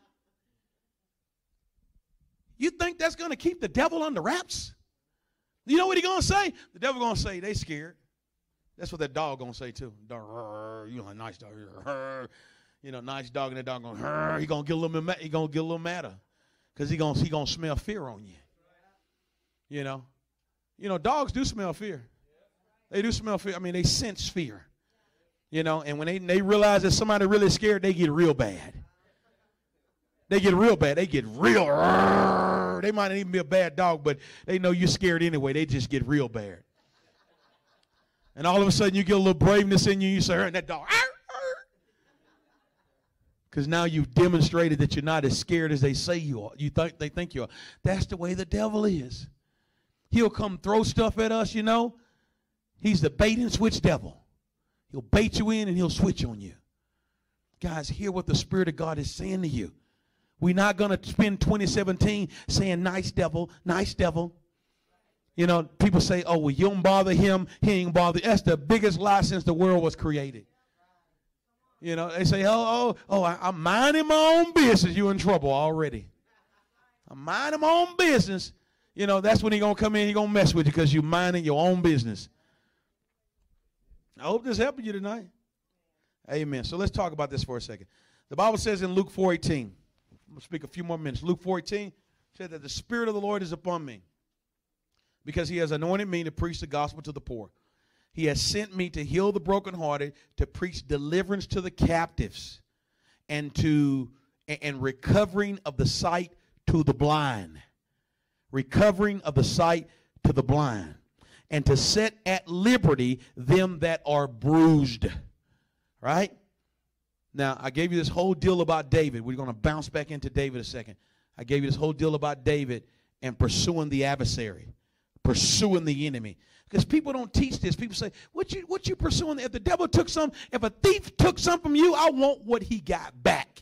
You think that's going to keep the devil under wraps? You know what he's going to say? The devil going to say, they scared. That's what that dog going to say too. You know, a nice dog. You know, nice dog, and that dog going, he gonna get a little bit, he gonna get a little madder, because he gonna smell fear on you. You know, dogs do smell fear. They do smell fear. I mean, they sense fear. You know, and when they realize that somebody really scared, they get real bad. They get real bad. They get real. They might not even be a bad dog, but they know you're scared anyway. They just get real bad. And all of a sudden, you get a little braveness in you. You say, that dog. Because now you've demonstrated that you're not as scared as they say you are. They think you are. That's the way the devil is. He'll come throw stuff at us, you know. He's the bait and switch devil. He'll bait you in and he'll switch on you. Guys, hear what the Spirit of God is saying to you. We're not going to spend 2017 saying, nice devil, nice devil. You know, people say, oh, well, you don't bother him, he ain't bother. That's the biggest lie since the world was created. You know, they say, I'm minding my own business. You're in trouble already. I'm minding my own business. You know, that's when he's going to come in, he's going to mess with you because you're minding your own business. I hope this helped you tonight. Amen. So let's talk about this for a second. The Bible says in Luke 4:18, I'm going to speak a few more minutes. Luke 4:18 said that the Spirit of the Lord is upon me because he has anointed me to preach the gospel to the poor. He has sent me to heal the brokenhearted, to preach deliverance to the captives, and recovering of the sight to the blind. Recovering of the sight to the blind. And to set at liberty them that are bruised. Right? Now, I gave you this whole deal about David. We're going to bounce back into David a second. I gave you this whole deal about David and pursuing the adversary. Pursuing the enemy. Because people don't teach this. People say, what you pursuing? If the devil took some, if a thief took some from you, I want what he got back.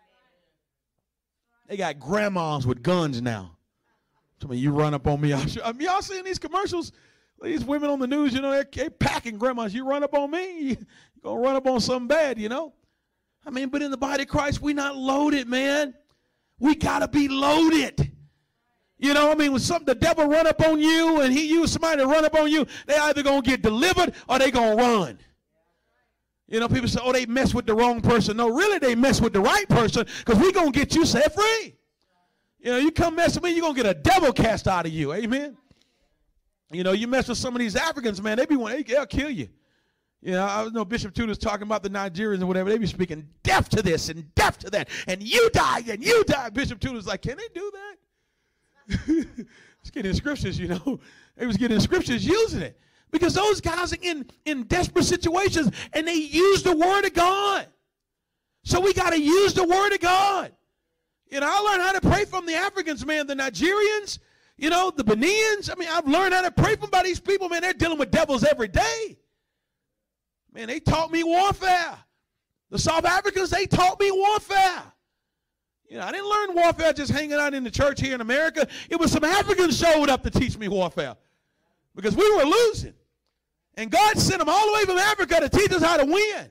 They got grandmas with guns now. Tell me, you run up on me. Y'all seeing these commercials? These women on the news, you know, they're packing grandmas. You run up on me, you're going to run up on something bad, you know. I mean, but in the body of Christ, we're not loaded, man. We got to be loaded. You know, I mean, when the devil run up on you and he used somebody to run up on you, they either going to get delivered or they going to run. You know, people say, oh, they mess with the wrong person. No, really, they mess with the right person because we're going to get you set free. You know, you come mess with me, you're going to get a devil cast out of you. Amen. You know, you mess with some of these Africans, man, they'll kill you. You know, I know Bishop Tudor's talking about the Nigerians and whatever. They be speaking death to this and death to that. And you die, and you die. Bishop Tudor's like, can they do that? It's getting scriptures, you know. They was getting scriptures using it. Because those guys are in desperate situations, and they use the word of God. So we got to use the word of God. You know, I learned how to pray from the Africans, man, the Nigerians, you know, the Benin. I mean, I've learned how to pray from by these people, man. They're dealing with devils every day. Man, they taught me warfare. The South Africans, they taught me warfare. You know, I didn't learn warfare just hanging out in the church here in America. It was some Africans showed up to teach me warfare because we were losing. And God sent them all the way from Africa to teach us how to win.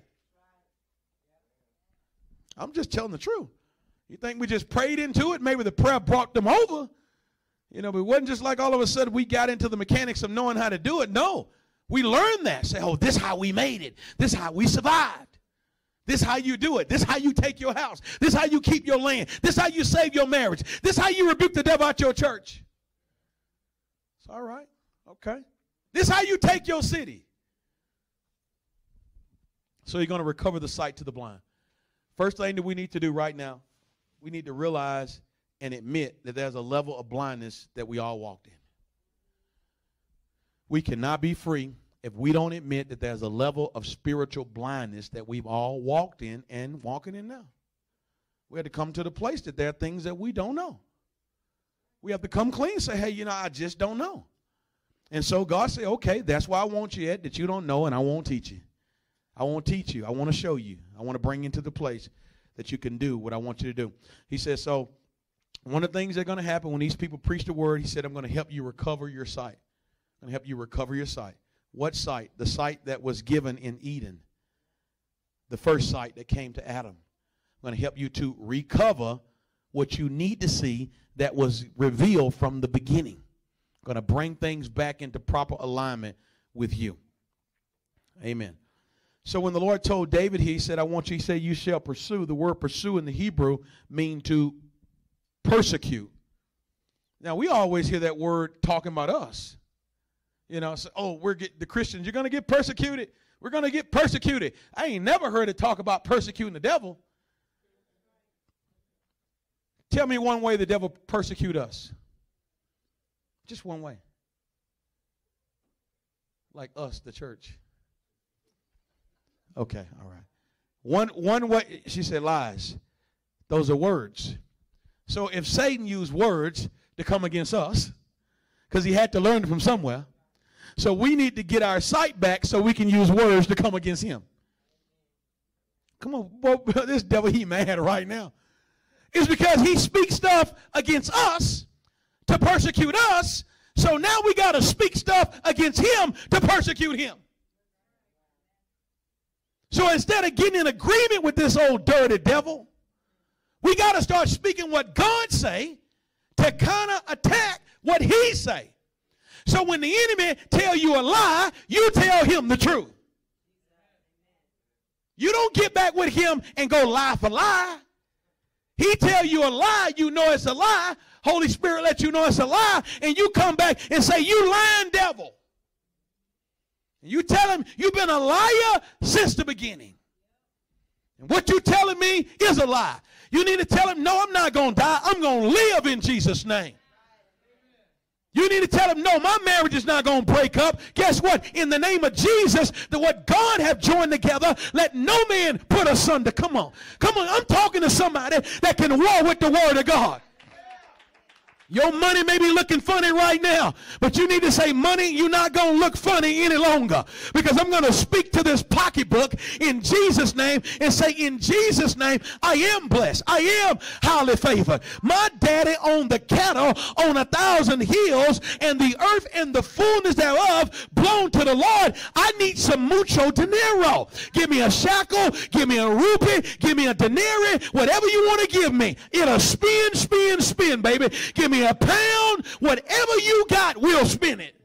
I'm just telling the truth. You think we just prayed into it? Maybe the prayer brought them over. You know, but it wasn't just like all of a sudden we got into the mechanics of knowing how to do it. No, we learned that. Say, oh, this is how we made it. This is how we survived. This is how you do it. This is how you take your house. This is how you keep your land. This is how you save your marriage. This is how you rebuke the devil out your church. It's all right. Okay. This is how you take your city. So you're going to recover the sight to the blind. First thing that we need to do right now, we need to realize and admit that there's a level of blindness that we all walked in. We cannot be free if we don't admit that there's a level of spiritual blindness that we've all walked in and walking in now. We have to come to the place that there are things that we don't know. We have to come clean and say, hey, you know, I just don't know. And so God said, okay, that's why I want you at, that you don't know, and I won't teach you. I won't teach you. I want to show you. I want to bring you to the place that you can do what I want you to do. He says, so one of the things that are going to happen when these people preach the word, he said, I'm going to help you recover your sight. I'm going to help you recover your sight. What sight? The sight that was given in Eden. The first sight that came to Adam. I'm going to help you to recover what you need to see that was revealed from the beginning. I'm going to bring things back into proper alignment with you. Amen. So when the Lord told David, he said, I want you, he said, you shall pursue. The word pursue in the Hebrew mean to persecute. Now, we always hear that word talking about us. You know, so, oh, the Christians, you're going to get persecuted. We're going to get persecuted. I ain't never heard it talk about persecuting the devil. Tell me one way the devil persecute us. Just one way. Like us, the church. Okay, all right. One way, she said lies. Those are words. So if Satan used words to come against us, because he had to learn from somewhere, so we need to get our sight back so we can use words to come against him. Come on, boy, this devil, he mad right now. It's because he speaks stuff against us to persecute us, so now we got to speak stuff against him to persecute him. So instead of getting in agreement with this old dirty devil, we got to start speaking what God say to kind of attack what he say. So when the enemy tell you a lie, you tell him the truth. You don't get back with him and go lie for lie. He tell you a lie, you know it's a lie. Holy Spirit let you know it's a lie, and you come back and say, you lying devil. You tell him you've been a liar since the beginning. And what you telling me is a lie. You need to tell him, no, I'm not going to die. I'm going to live in Jesus' name. You need to tell him, no, my marriage is not going to break up. Guess what? In the name of Jesus, what God have joined together, let no man put asunder. Come on. Come on. I'm talking to somebody that can war with the word of God. Your money may be looking funny right now, but you need to say, money, you're not going to look funny any longer, because I'm going to speak to this pocketbook in Jesus' name and say, in Jesus' name, I am blessed. I am highly favored. My daddy owned the cattle on 1,000 hills, and the earth and the fullness thereof belong to the Lord. I need some mucho dinero. Give me a shekel, give me a rupee, give me a denarii, whatever you want to give me. It'll spin, spin, spin, baby. Give me a pound, whatever you got, we'll spin it.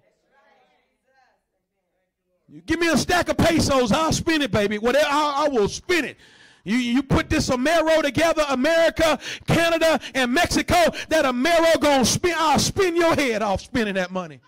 You give me a stack of pesos, I'll spin it, baby. Whatever, I will spin it. You put this Amero together, America, Canada, and Mexico, that Amero gonna spin. I'll spin your head off spending that money.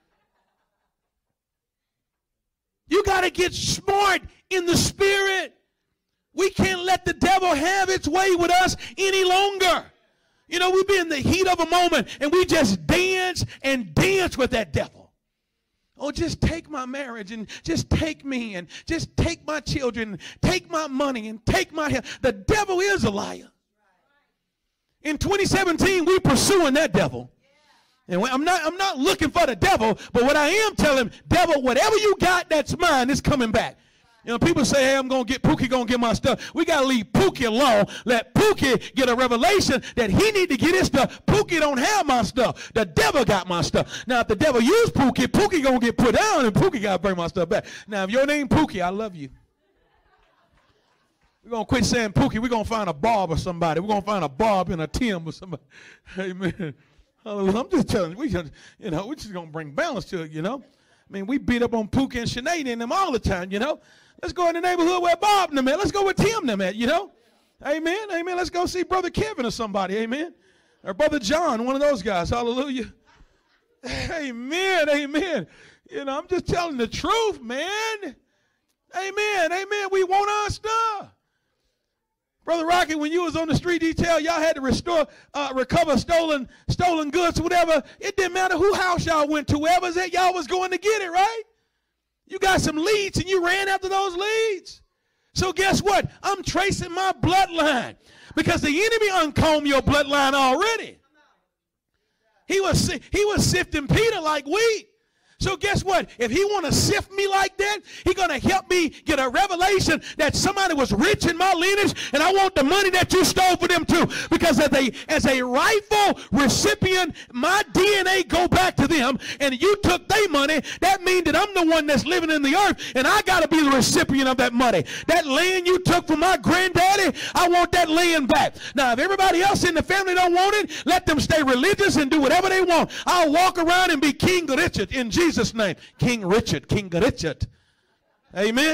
You got to get smart in the spirit. We can't let the devil have its way with us any longer. You know, we be in the heat of a moment and we just dance and dance with that devil. Oh, just take my marriage and just take me and just take my children, take my money and take my health. The devil is a liar. In 2017, we're pursuing that devil. And I'm not looking for the devil, but what I am telling him, devil, whatever you got that's mine is coming back. You know, people say, hey, I'm going to get Pookie, going to get my stuff. We got to leave Pookie alone. Let Pookie get a revelation that he need to get his stuff. Pookie don't have my stuff. The devil got my stuff. Now, if the devil used Pookie, Pookie going to get put down and Pookie got to bring my stuff back. Now, if your name Pookie, I love you. We're going to quit saying Pookie. We're going to find a Bob or somebody. We're going to find a Bob and a Tim or somebody. Amen. I'm just telling you, we're just going to bring balance to it, you know. I mean, we beat up on Pookie and Sinead and them all the time, you know. Let's go in the neighborhood where Bob and them at. Let's go with Tim and them at, you know. Amen, amen. Let's go see Brother Kevin or somebody, amen. Or Brother John, one of those guys, hallelujah. Amen, amen. You know, I'm just telling the truth, man. Amen, amen. We want our stuff. Brother Rocky, when you was on the street detail, y'all had to recover stolen goods or whatever. It didn't matter who house y'all went to. Wherever's at, y'all was going to get it, right? You got some leads and you ran after those leads. So guess what? I'm tracing my bloodline because the enemy uncombed your bloodline already. He was sifting Peter like wheat. So guess what? If he want to sift me like that, he's going to help me get a revelation that somebody was rich in my lineage, and I want the money that you stole for them too. Because as a rightful recipient, my DNA go back to them, and you took their money. That means that I'm the one that's living in the earth, and I got to be the recipient of that money. That land you took from my granddaddy, I want that land back. Now, if everybody else in the family don't want it, let them stay religious and do whatever they want. I'll walk around and be King Richard in Jesus' name. King Richard, King Richard. Amen.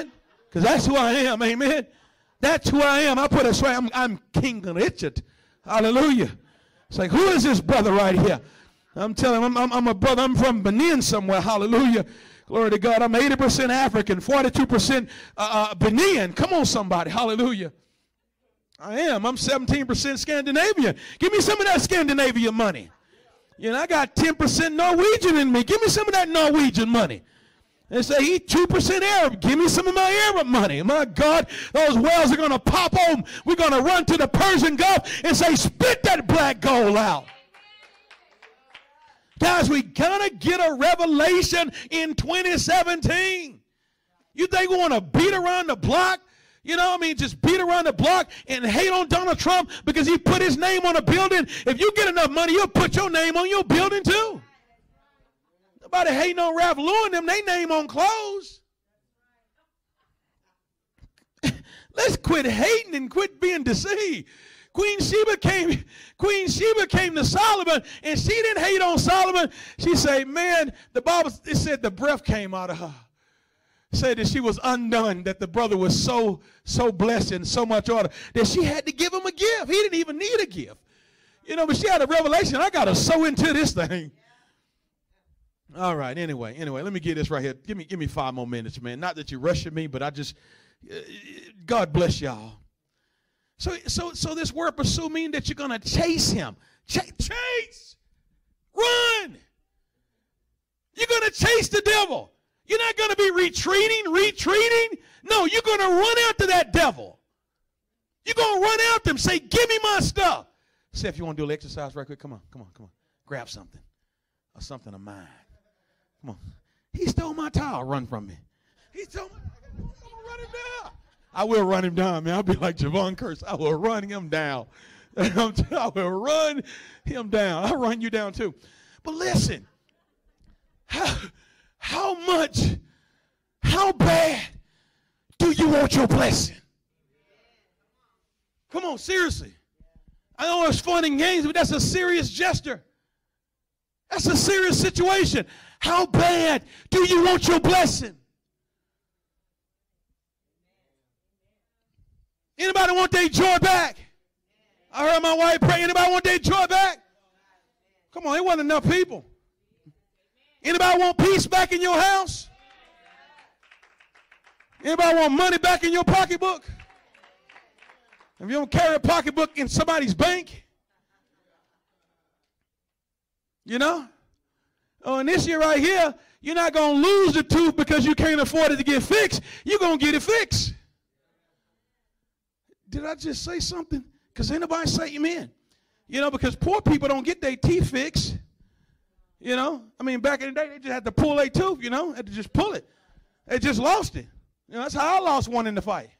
Because that's who I am, amen. That's who I am. I put a swear, I'm King Richard. Hallelujah. It's like, who is this brother right here? I'm telling him, I'm a brother. I'm from Benin somewhere. Hallelujah. Glory to God. I'm 80% African, 42% Benin. Come on, somebody. Hallelujah. I am. I'm 17% Scandinavian. Give me some of that Scandinavian money. You know, I got 10% Norwegian in me. Give me some of that Norwegian money. They say, he 2% Arab. Give me some of my Arab money. My God, those wells are going to pop open. We're going to run to the Persian Gulf and say, spit that black gold out. Guys, we got to get a revelation in 2017. You think we want to beat around the block? You know, I mean, just beat around the block and hate on Donald Trump because he put his name on a building. If you get enough money, you'll put your name on your building too. Nobody hating on Ralph Lauren, them, they name on clothes. Let's quit hating and quit being deceived. Queen Sheba came to Solomon, and she didn't hate on Solomon. She said, man, the Bible, it said the breath came out of her. Said that she was undone, that the brother was so blessed and so much order that she had to give him a gift. He didn't even need a gift. You know, but she had a revelation. I got to sow into this thing. All right, anyway, let me get this right here. Give me 5 more minutes, man. Not that you're rushing me, but I just, God bless y'all. So this word pursue means that you're going to chase him. Chase. Run. You're going to chase the devil. You're not going to be retreating. No, you're going to run after that devil. You're going to run after him. Say, give me my stuff. Say, if you want to do an exercise right quick, come on. Grab something. Or something of mine. Come on. He stole my towel. Run from me. He stole my towel. I'm going to run him down. I will run him down, man. I'll be like Javon Curse. I will run him down. I will run him down. I'll run you down too. But listen, how bad do you want your blessing? Come on, seriously. I know it's fun and games, but that's a serious gesture. That's a serious situation. How bad do you want your blessing? Anybody want their joy back? I heard my wife pray. Anybody want their joy back? Come on, there wasn't enough people. Anybody want peace back in your house? Anybody want money back in your pocketbook? If you don't carry a pocketbook in somebody's bank, you know? Oh, and this year right here, you're not going to lose the tooth because you can't afford it to get fixed. You're going to get it fixed. Did I just say something? Because ain't nobody say amen. You know, because poor people don't get their teeth fixed. You know, I mean, back in the day, they just had to pull their tooth, you know, had to just pull it. They just lost it. You know, that's how I lost one in the fight.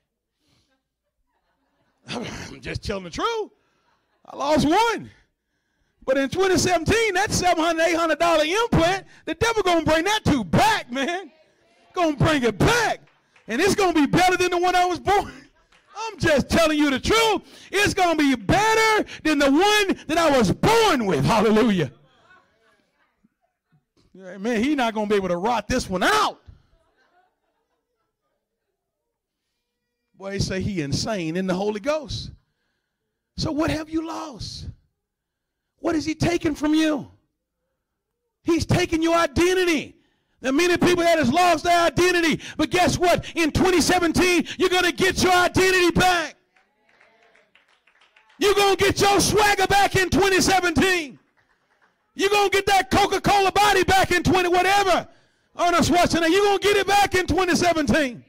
I'm just telling the truth. I lost one. But in 2017, that $700, $800 implant, the devil going to bring that tooth back, man. Going to bring it back. And it's going to be better than the one I was born. I'm just telling you the truth. It's going to be better than the one that I was born with. Hallelujah. Man, he's not going to be able to rot this one out. Boy, they say he insane in the Holy Ghost. So what have you lost? What is he taking from you? He's taking your identity. There are many people that has lost their identity. But guess what? In 2017, you're going to get your identity back. You're going to get your swagger back in 2017. You're going to get that Coca-Cola body back in 20, whatever. Arnold Schwarzenegger, you're going to get it back in 2017.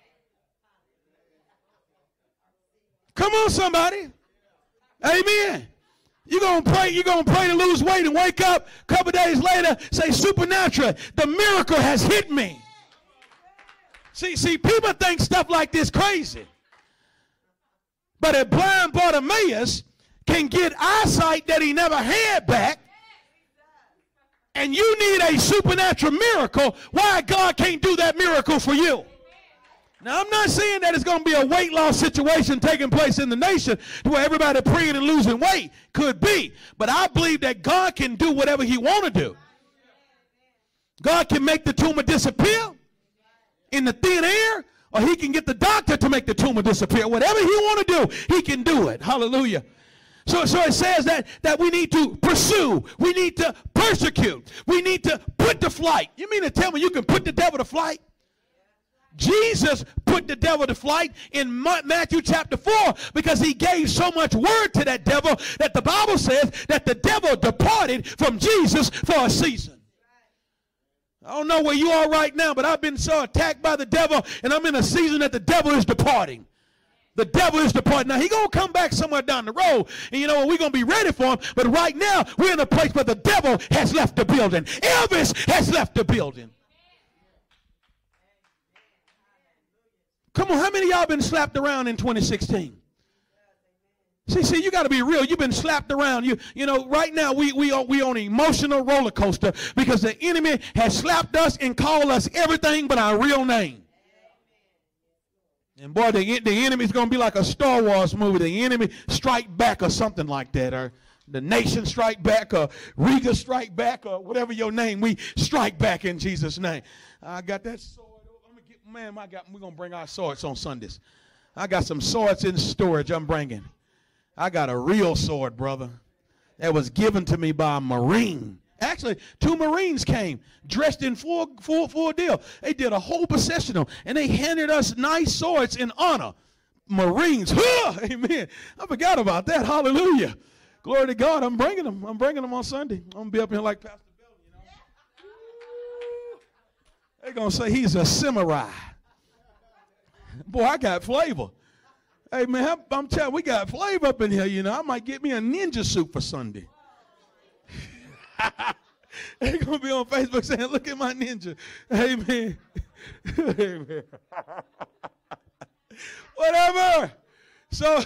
Come on, somebody. Amen. You're going to pray to lose weight and wake up a couple days later, say, supernatural, the miracle has hit me. See, people think stuff like this crazy. But a blind Bartimaeus can get eyesight that he never had back, and you need a supernatural miracle. Why God can't do that miracle for you? Now, I'm not saying that it's going to be a weight loss situation taking place in the nation where everybody praying and losing weight. Could be. But I believe that God can do whatever he want to do. God can make the tumor disappear in the thin air, Or he can get the doctor to make the tumor disappear. Whatever he want to do, he can do it. Hallelujah. So it says that we need to pursue. We need to persecute. We need to put to flight. You mean to tell me you can put the devil to flight? Jesus put the devil to flight in Matthew chapter 4 because he gave so much word to that devil that the Bible says that the devil departed from Jesus for a season. I don't know where you are right now, but I've been so attacked by the devil, and I'm in a season that the devil is departing. The devil is departing. Now, he's going to come back somewhere down the road, and you know what, we're going to be ready for him, but right now, we're in a place where the devil has left the building. Elvis has left the building. Come on, how many of y'all been slapped around in 2016? See, you got to be real. You've been slapped around. You know, right now we on an emotional roller coaster because the enemy has slapped us and called us everything but our real name. And boy, the enemy's going to be like a Star Wars movie. The enemy strike back or something like that, or the nation strike back, or Riga strike back, or whatever your name. We strike back in Jesus' name. I got that sword. Man, we're going to bring our swords on Sundays. I got some swords in storage I'm bringing. I got a real sword, brother, that was given to me by a Marine. Actually, 2 Marines came dressed in full deal. They did a whole processional, and they handed us nice swords in honor. Marines. Huh, amen. I forgot about that. Hallelujah. Glory to God. I'm bringing them. I'm bringing them on Sunday. I'm going to be up here like Pastor Bill, you know. They're going to say he's a samurai. Boy, I got flavor. Hey, man, I'm telling you, we got flavor up in here, you know. I might get me a ninja suit for Sunday. They're going to be on Facebook saying, look at my ninja. Amen. Amen. Whatever. So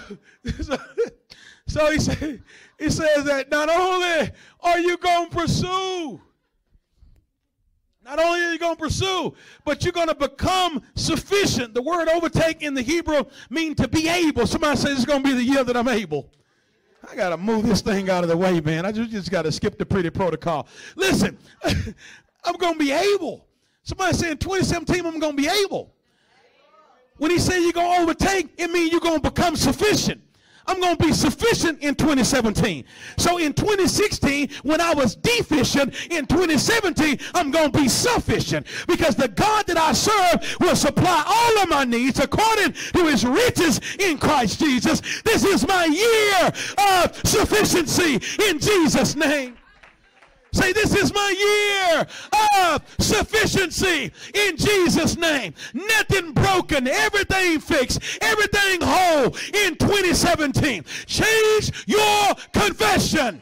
he says that not only are you going to pursue, not only are you going to pursue, but you're going to become sufficient. The word overtake in the Hebrew means to be able. Somebody says it's going to be the year that I'm able. I got to move this thing out of the way, man. I just got to skip the pretty protocol. Listen, I'm going to be able. Somebody said in 2017, I'm going to be able. When he said you're going to overtake, it means you're going to become sufficient. I'm going to be sufficient in 2017. So in 2016, when I was deficient, in 2017, I'm going to be sufficient. Because the God that I serve will supply all of my needs according to his riches in Christ Jesus. This is my year of sufficiency in Jesus' name. Say, this is my year of sufficiency in Jesus' name. Nothing broken, everything fixed, everything whole in 2017. Change your confession.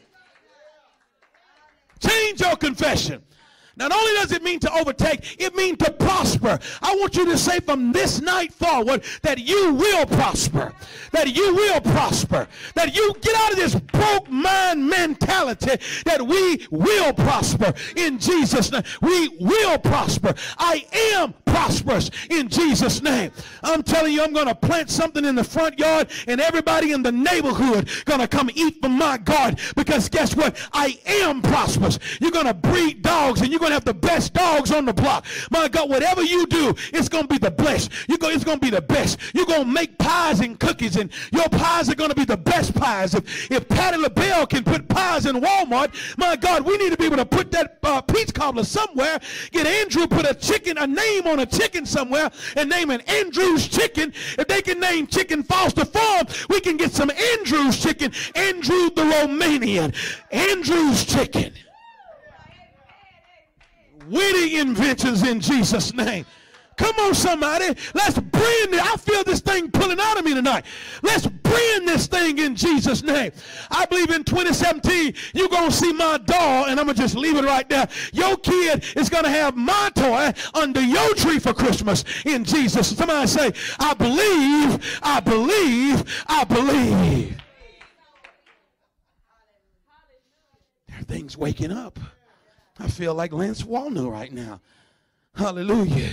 Change your confession. Not only does it mean to overtake, it means to prosper. I want you to say from this night forward that you will prosper. That you will prosper. That you get out of this broke mind mentality that we will prosper in Jesus' name. We will prosper. I am prosperous in Jesus' name. I'm telling you, I'm going to plant something in the front yard and everybody in the neighborhood going to come eat from my garden because guess what? I am prosperous. You're going to breed dogs and you're going to have the best dogs on the block. My God, whatever you do, it's going to be the best. It's going to be the best. You're going to make pies and cookies and your pies are going to be the best pies. If Patty LaBelle can put pies in Walmart, my God, we need to be able to put that peach cobbler somewhere. Get Andrew put a name on a chicken somewhere and name an Andrew's chicken. If they can name Chicken Foster Farm, we can get some Andrew's chicken. Andrew the Romanian. Andrew's chicken. Witty inventions in Jesus' name. Come on, somebody. Let's brand it. I feel this thing pulling out of me tonight. Let's brand this thing in Jesus' name. I believe in 2017, you're going to see my doll, and I'm going to just leave it right there. Your kid is going to have my toy under your tree for Christmas in Jesus. Somebody say, I believe, I believe, I believe. Everything's waking up. I feel like Lance Walner right now. Hallelujah.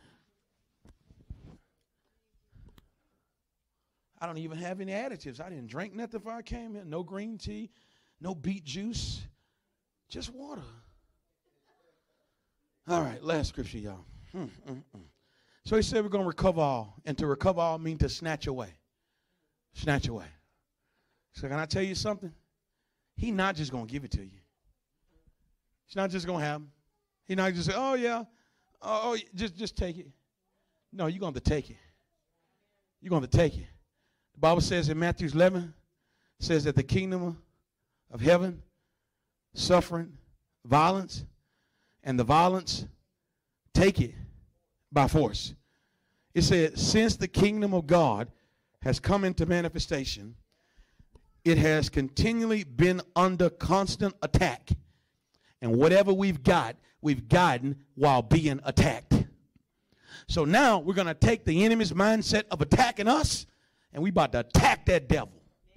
I don't even have any additives. I didn't drink nothing before I came here. No green tea, no beet juice, just water. All right, last scripture, y'all. So he said we're going to recover all. And to recover all means to snatch away. Snatch away. So can I tell you something? He's not just going to give it to you. He's not just going to have them. He's not just say, oh, yeah. Oh, just take it. No, you're going to take it. You're going to take it. The Bible says in Matthew 11, says that the kingdom of heaven, suffering, violence, and the violence take it by force. It said, since the kingdom of God has come into manifestation, it has continually been under constant attack. And whatever we've gotten while being attacked. So now we're going to take the enemy's mindset of attacking us, and we about to attack that devil.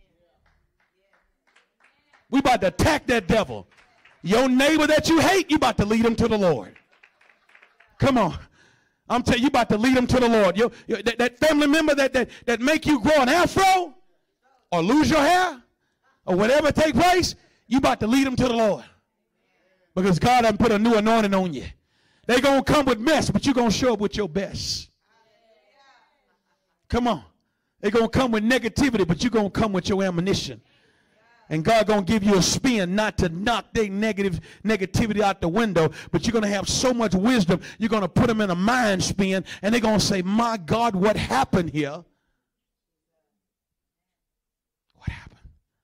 We about to attack that devil. Your neighbor that you hate, you about to lead him to the Lord. Come on. I'm telling you, about to lead them to the Lord. That family member that make you grow an afro or lose your hair or whatever take place, you about to lead them to the Lord. Because God done put a new anointing on you. They're going to come with mess, but you're going to show up with your best. Come on. They're going to come with negativity, but you're going to come with your ammunition. And God going to give you a spin not to knock their negativity out the window, but you're going to have so much wisdom, you're going to put them in a mind spin, and they're going to say, my God, what happened here? What happened?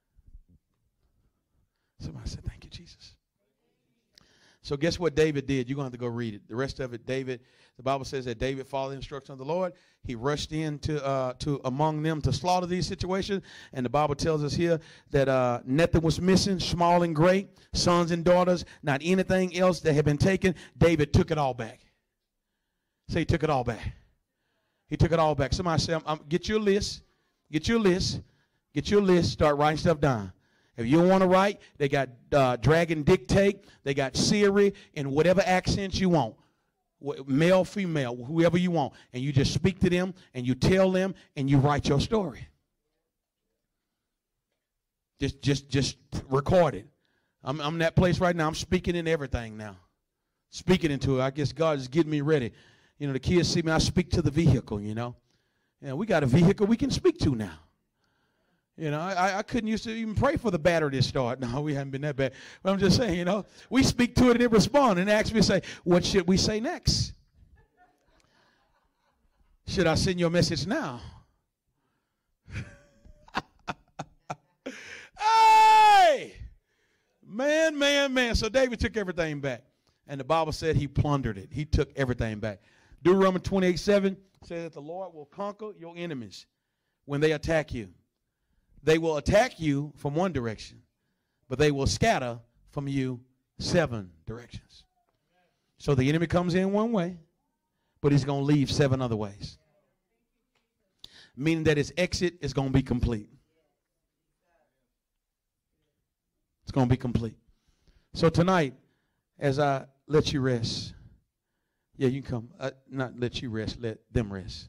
Somebody said, thank you, Jesus. So guess what David did? You're going to have to go read it. The rest of it, David, the Bible says that David followed the instruction of the Lord. He rushed in to among them to slaughter these situations. And the Bible tells us here that nothing was missing, small and great, sons and daughters, not anything else that had been taken. David took it all back. Say he took it all back. He took it all back. Somebody say, get your list. Get your list. Get your list. Start writing stuff down. If you don't want to write, they got Dragon Dictate. They got Siri in whatever accents you want. Male, female, whoever you want. And you just speak to them and you tell them and you write your story. Just record it. I'm in that place right now. I'm speaking in everything now. Speaking into it. I guess God is getting me ready. You know, the kids see me, I speak to the vehicle, you know. And we got a vehicle we can speak to now. You know, I couldn't used to even pray for the battery to start. No, we haven't been that bad. But I'm just saying, you know, we speak to it and it responds and actually say, what should we say next? Should I send you a message now? Hey! Man. So David took everything back. And the Bible said he plundered it. He took everything back. Deuteronomy 28:7 says that the Lord will conquer your enemies when they attack you. They will attack you from one direction, but they will scatter from you 7 directions. So the enemy comes in one way, but he's going to leave 7 other ways. Meaning that his exit is going to be complete. It's going to be complete. So tonight, as I let you rest, yeah, you can come. Not let you rest, let them rest.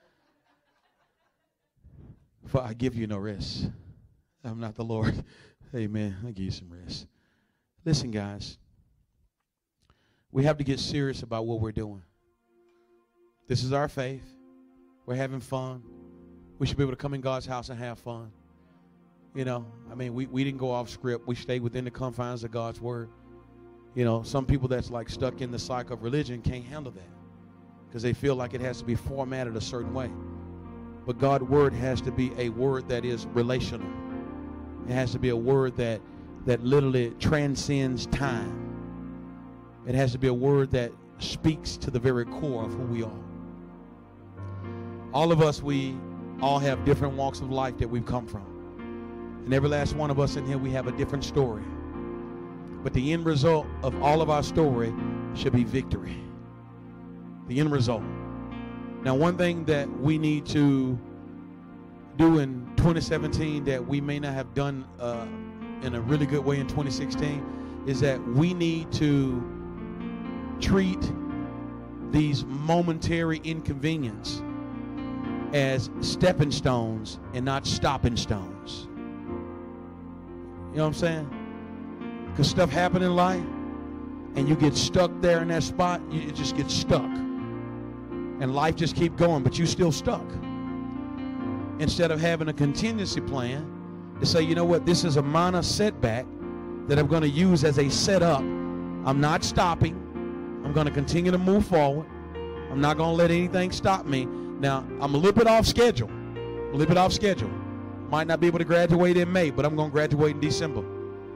For I give you no rest. I'm not the Lord. Amen. I give you some rest. Listen, guys. We have to get serious about what we're doing. This is our faith. We're having fun. We should be able to come in God's house and have fun. You know, I mean, we didn't go off script. We stayed within the confines of God's word. You know, some people that's like stuck in the cycle of religion can't handle that because they feel like it has to be formatted a certain way. But God's word has to be a word that is relational. It has to be a word that literally transcends time. It has to be a word that speaks to the very core of who we are. All of us, we all have different walks of life that we've come from. And every last one of us in here, we have a different story. But the end result of all of our story should be victory. The end result. Now, one thing that we need to do in 2017 that we may not have done in a really good way in 2016 is that we need to treat these momentary inconvenience as stepping stones and not stopping stones. You know what I'm saying? Because stuff happens in life and you get stuck there in that spot, you just get stuck. and life just keep going, but you still stuck. Instead of having a contingency plan to say, you know what, this is a minor setback that I'm going to use as a setup. I'm not stopping. I'm going to continue to move forward. I'm not going to let anything stop me. Now, I'm a little bit off schedule. Might not be able to graduate in May, but I'm going to graduate in December.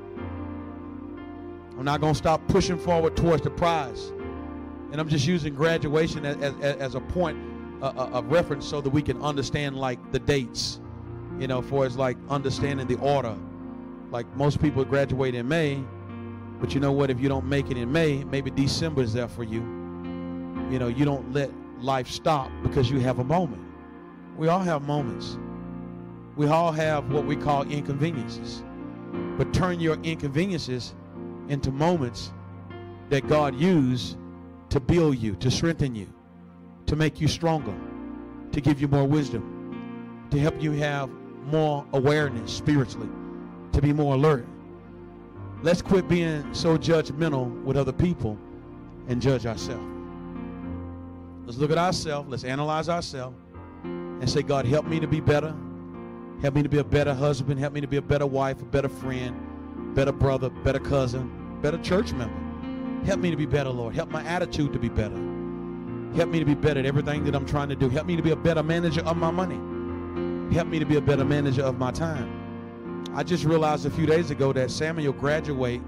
I'm not going to stop pushing forward towards the prize. And I'm just using graduation as a point of reference so that we can understand, like, the dates, you know, for it's like understanding the order. Like, most people graduate in May, but you know what? If you don't make it in May, maybe December is there for you. You know, you don't let life stop because you have a moment. We all have moments. We all have what we call inconveniences. But turn your inconveniences into moments that God used to build you, to strengthen you, to make you stronger, to give you more wisdom, to help you have more awareness spiritually, to be more alert. Let's quit being so judgmental with other people and judge ourselves. Let's look at ourselves. Let's analyze ourselves and say, God, help me to be better. Help me to be a better husband. Help me to be a better wife, a better friend, better brother, better cousin, better church member. Help me to be better, Lord. Help my attitude to be better. Help me to be better at everything that I'm trying to do. Help me to be a better manager of my money. Help me to be a better manager of my time. I just realized a few days ago that Samuel graduate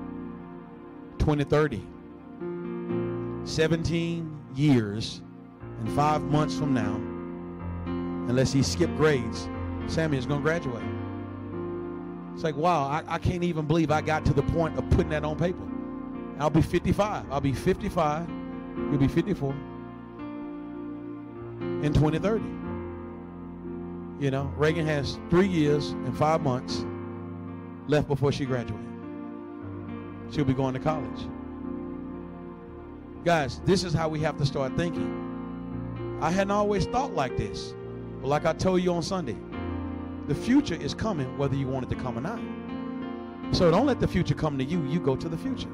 2030. 17 years and 5 months from now, unless he skipped grades, Samuel's going to graduate. It's like, wow, I can't even believe I got to the point of putting that on paper. I'll be 55. I'll be 55. You'll be 54 in 2030. You know, Reagan has 3 years and 5 months left before she graduates. She'll be going to college. Guys, this is how we have to start thinking. I hadn't always thought like this. But like I told you on Sunday, the future is coming whether you want it to come or not. So don't let the future come to you. You go to the future.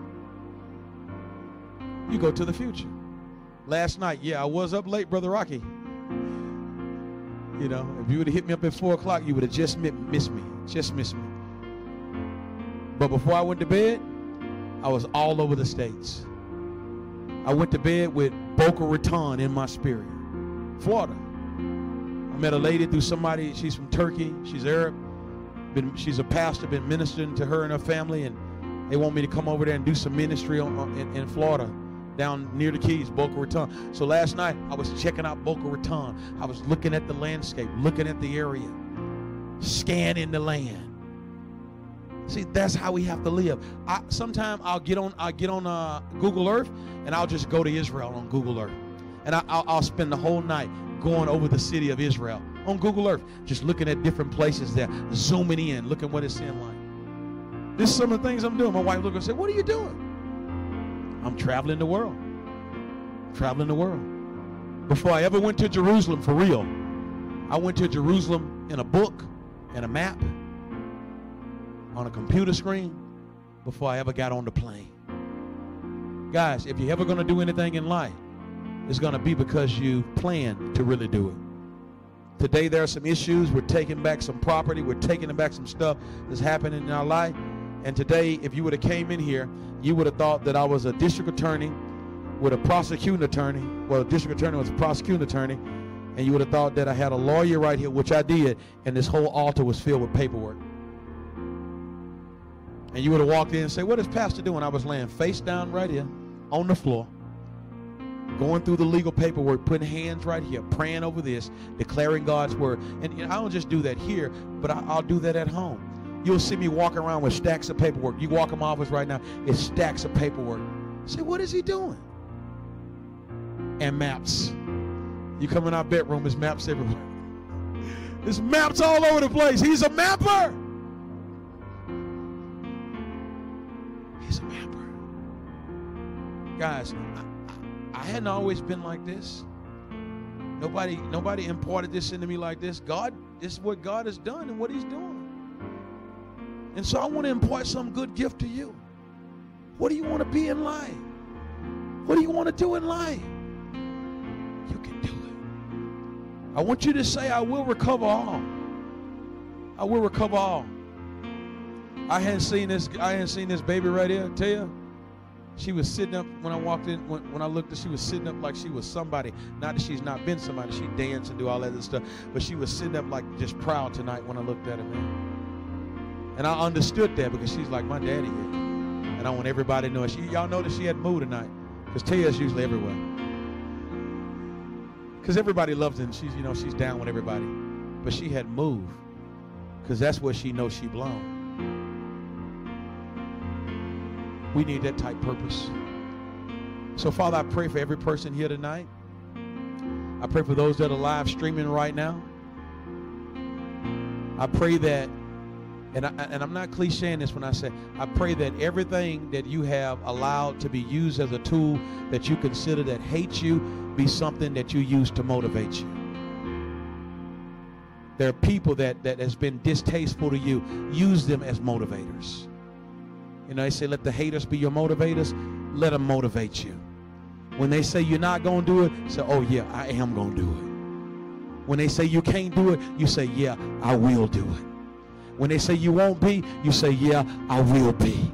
You go to the future. Last night, yeah, I was up late, Brother Rocky. You know, if you would have hit me up at 4 o'clock, you would have just missed me. Just missed me. But before I went to bed, I was all over the States. I went to bed with Boca Raton in my spirit. Florida. I met a lady through somebody, she's from Turkey, she's Arab. She's a pastor, been ministering to her and her family, and they want me to come over there and do some ministry in Florida, down near the Keys, Boca Raton. So last night, I was checking out Boca Raton. I was looking at the landscape, looking at the area, scanning the land. See, that's how we have to live. Sometimes I'll get on Google Earth, and I'll just go to Israel on Google Earth. And I'll spend the whole night going over the city of Israel on Google Earth, just looking at different places there, zooming in, looking what it's in like. This is some of the things I'm doing. My wife looked and said, "What are you doing?" I'm traveling the world. Traveling the world. Before I ever went to Jerusalem for real, I went to Jerusalem in a book and a map on a computer screen before I ever got on the plane. Guys, if you're ever going to do anything in life, it's going to be because you plan to really do it. Today there are some issues. We're taking back some property. We're taking back some stuff that's happening in our life. And today, if you would have came in here, you would have thought that I was a district attorney with a prosecuting attorney. Well, a district attorney was a prosecuting attorney. And you would have thought that I had a lawyer right here, which I did, and this whole altar was filled with paperwork. And you would have walked in and said, "What is Pastor doing?" I was laying face down right here on the floor, going through the legal paperwork, putting hands right here, praying over this, declaring God's word. And I don't just do that here, but I'll do that at home. You'll see me walking around with stacks of paperwork. You walk in my office right now, it's stacks of paperwork. Say, "What is he doing?" And maps. You come in our bedroom, there's maps everywhere. There's maps all over the place. He's a mapper. He's a mapper. Guys, I hadn't always been like this. Nobody imparted this into me like this. God, this is what God has done and what he's doing. And so I want to impart some good gift to you. What do you want to be in life? What do you want to do in life? You can do it. I want you to say, I will recover all. I will recover all. I hadn't seen this baby right here. Tell you, she was sitting up when I walked in. When I looked, she was sitting up like she was somebody. Not that she's not been somebody. She danced and do all that other stuff, but she was sitting up like just proud tonight when I looked at her, man. And I understood that because she's like my daddy is. And I want everybody to know. Y'all know that she had moved tonight, because Taya's usually everywhere. Because everybody loves her, and she's down with everybody. But she had moved, because that's where she knows she belongs. We need that type purpose. So, Father, I pray for every person here tonight. I pray for those that are live streaming right now. I pray that, and I'm not clicheing this when I say, I pray that everything that you have allowed to be used as a tool that you consider that hates you be something that you use to motivate you. There are people that has been distasteful to you. Use them as motivators. They say, let the haters be your motivators. Let them motivate you. When they say you're not going to do it, say, oh, yeah, I am going to do it. When they say you can't do it, you say, yeah, I will do it. When they say you won't be, you say, yeah, I will be.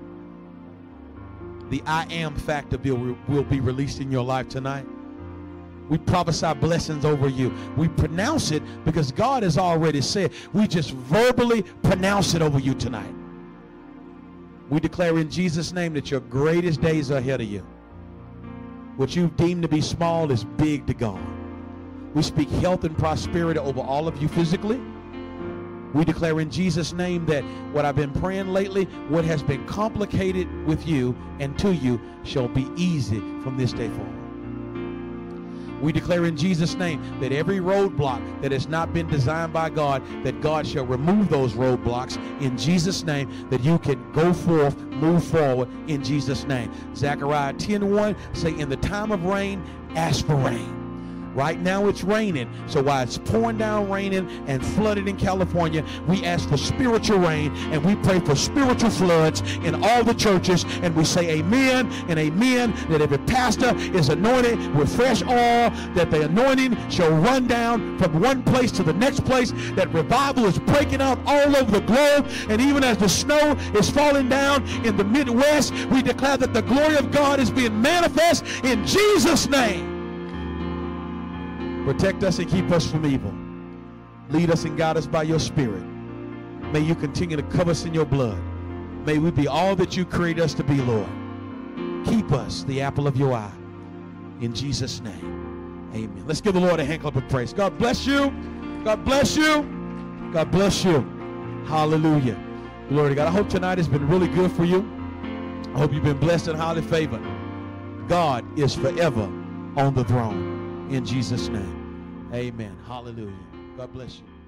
The I am factor will be released in your life tonight. We prophesy blessings over you. We pronounce it because God has already said. We just verbally pronounce it over you tonight. We declare in Jesus' name that your greatest days are ahead of you. What you've deemed to be small is big to God. We speak health and prosperity over all of you physically. We declare in Jesus' name that what I've been praying lately, what has been complicated with you and to you, shall be easy from this day forward. We declare in Jesus' name that every roadblock that has not been designed by God, that God shall remove those roadblocks in Jesus' name, that you can go forth, move forward in Jesus' name. Zechariah 10:1 say, in the time of rain, ask for rain. Right now it's raining, so while it's pouring down raining and flooded in California, we ask for spiritual rain, and we pray for spiritual floods in all the churches, and we say amen and amen, that every pastor is anointed with fresh oil, that the anointing shall run down from one place to the next place, that revival is breaking out all over the globe, and even as the snow is falling down in the Midwest, we declare that the glory of God is being manifest in Jesus' name. Protect us and keep us from evil. Lead us and guide us by your Spirit. May you continue to cover us in your blood. May we be all that you create us to be, Lord. Keep us the apple of your eye. In Jesus' name, amen. Let's give the Lord a hand clap of praise. God bless you. God bless you. God bless you. Hallelujah. Glory to God. I hope tonight has been really good for you. I hope you've been blessed and highly favored. God is forever on the throne. In Jesus' name, amen. Hallelujah. God bless you.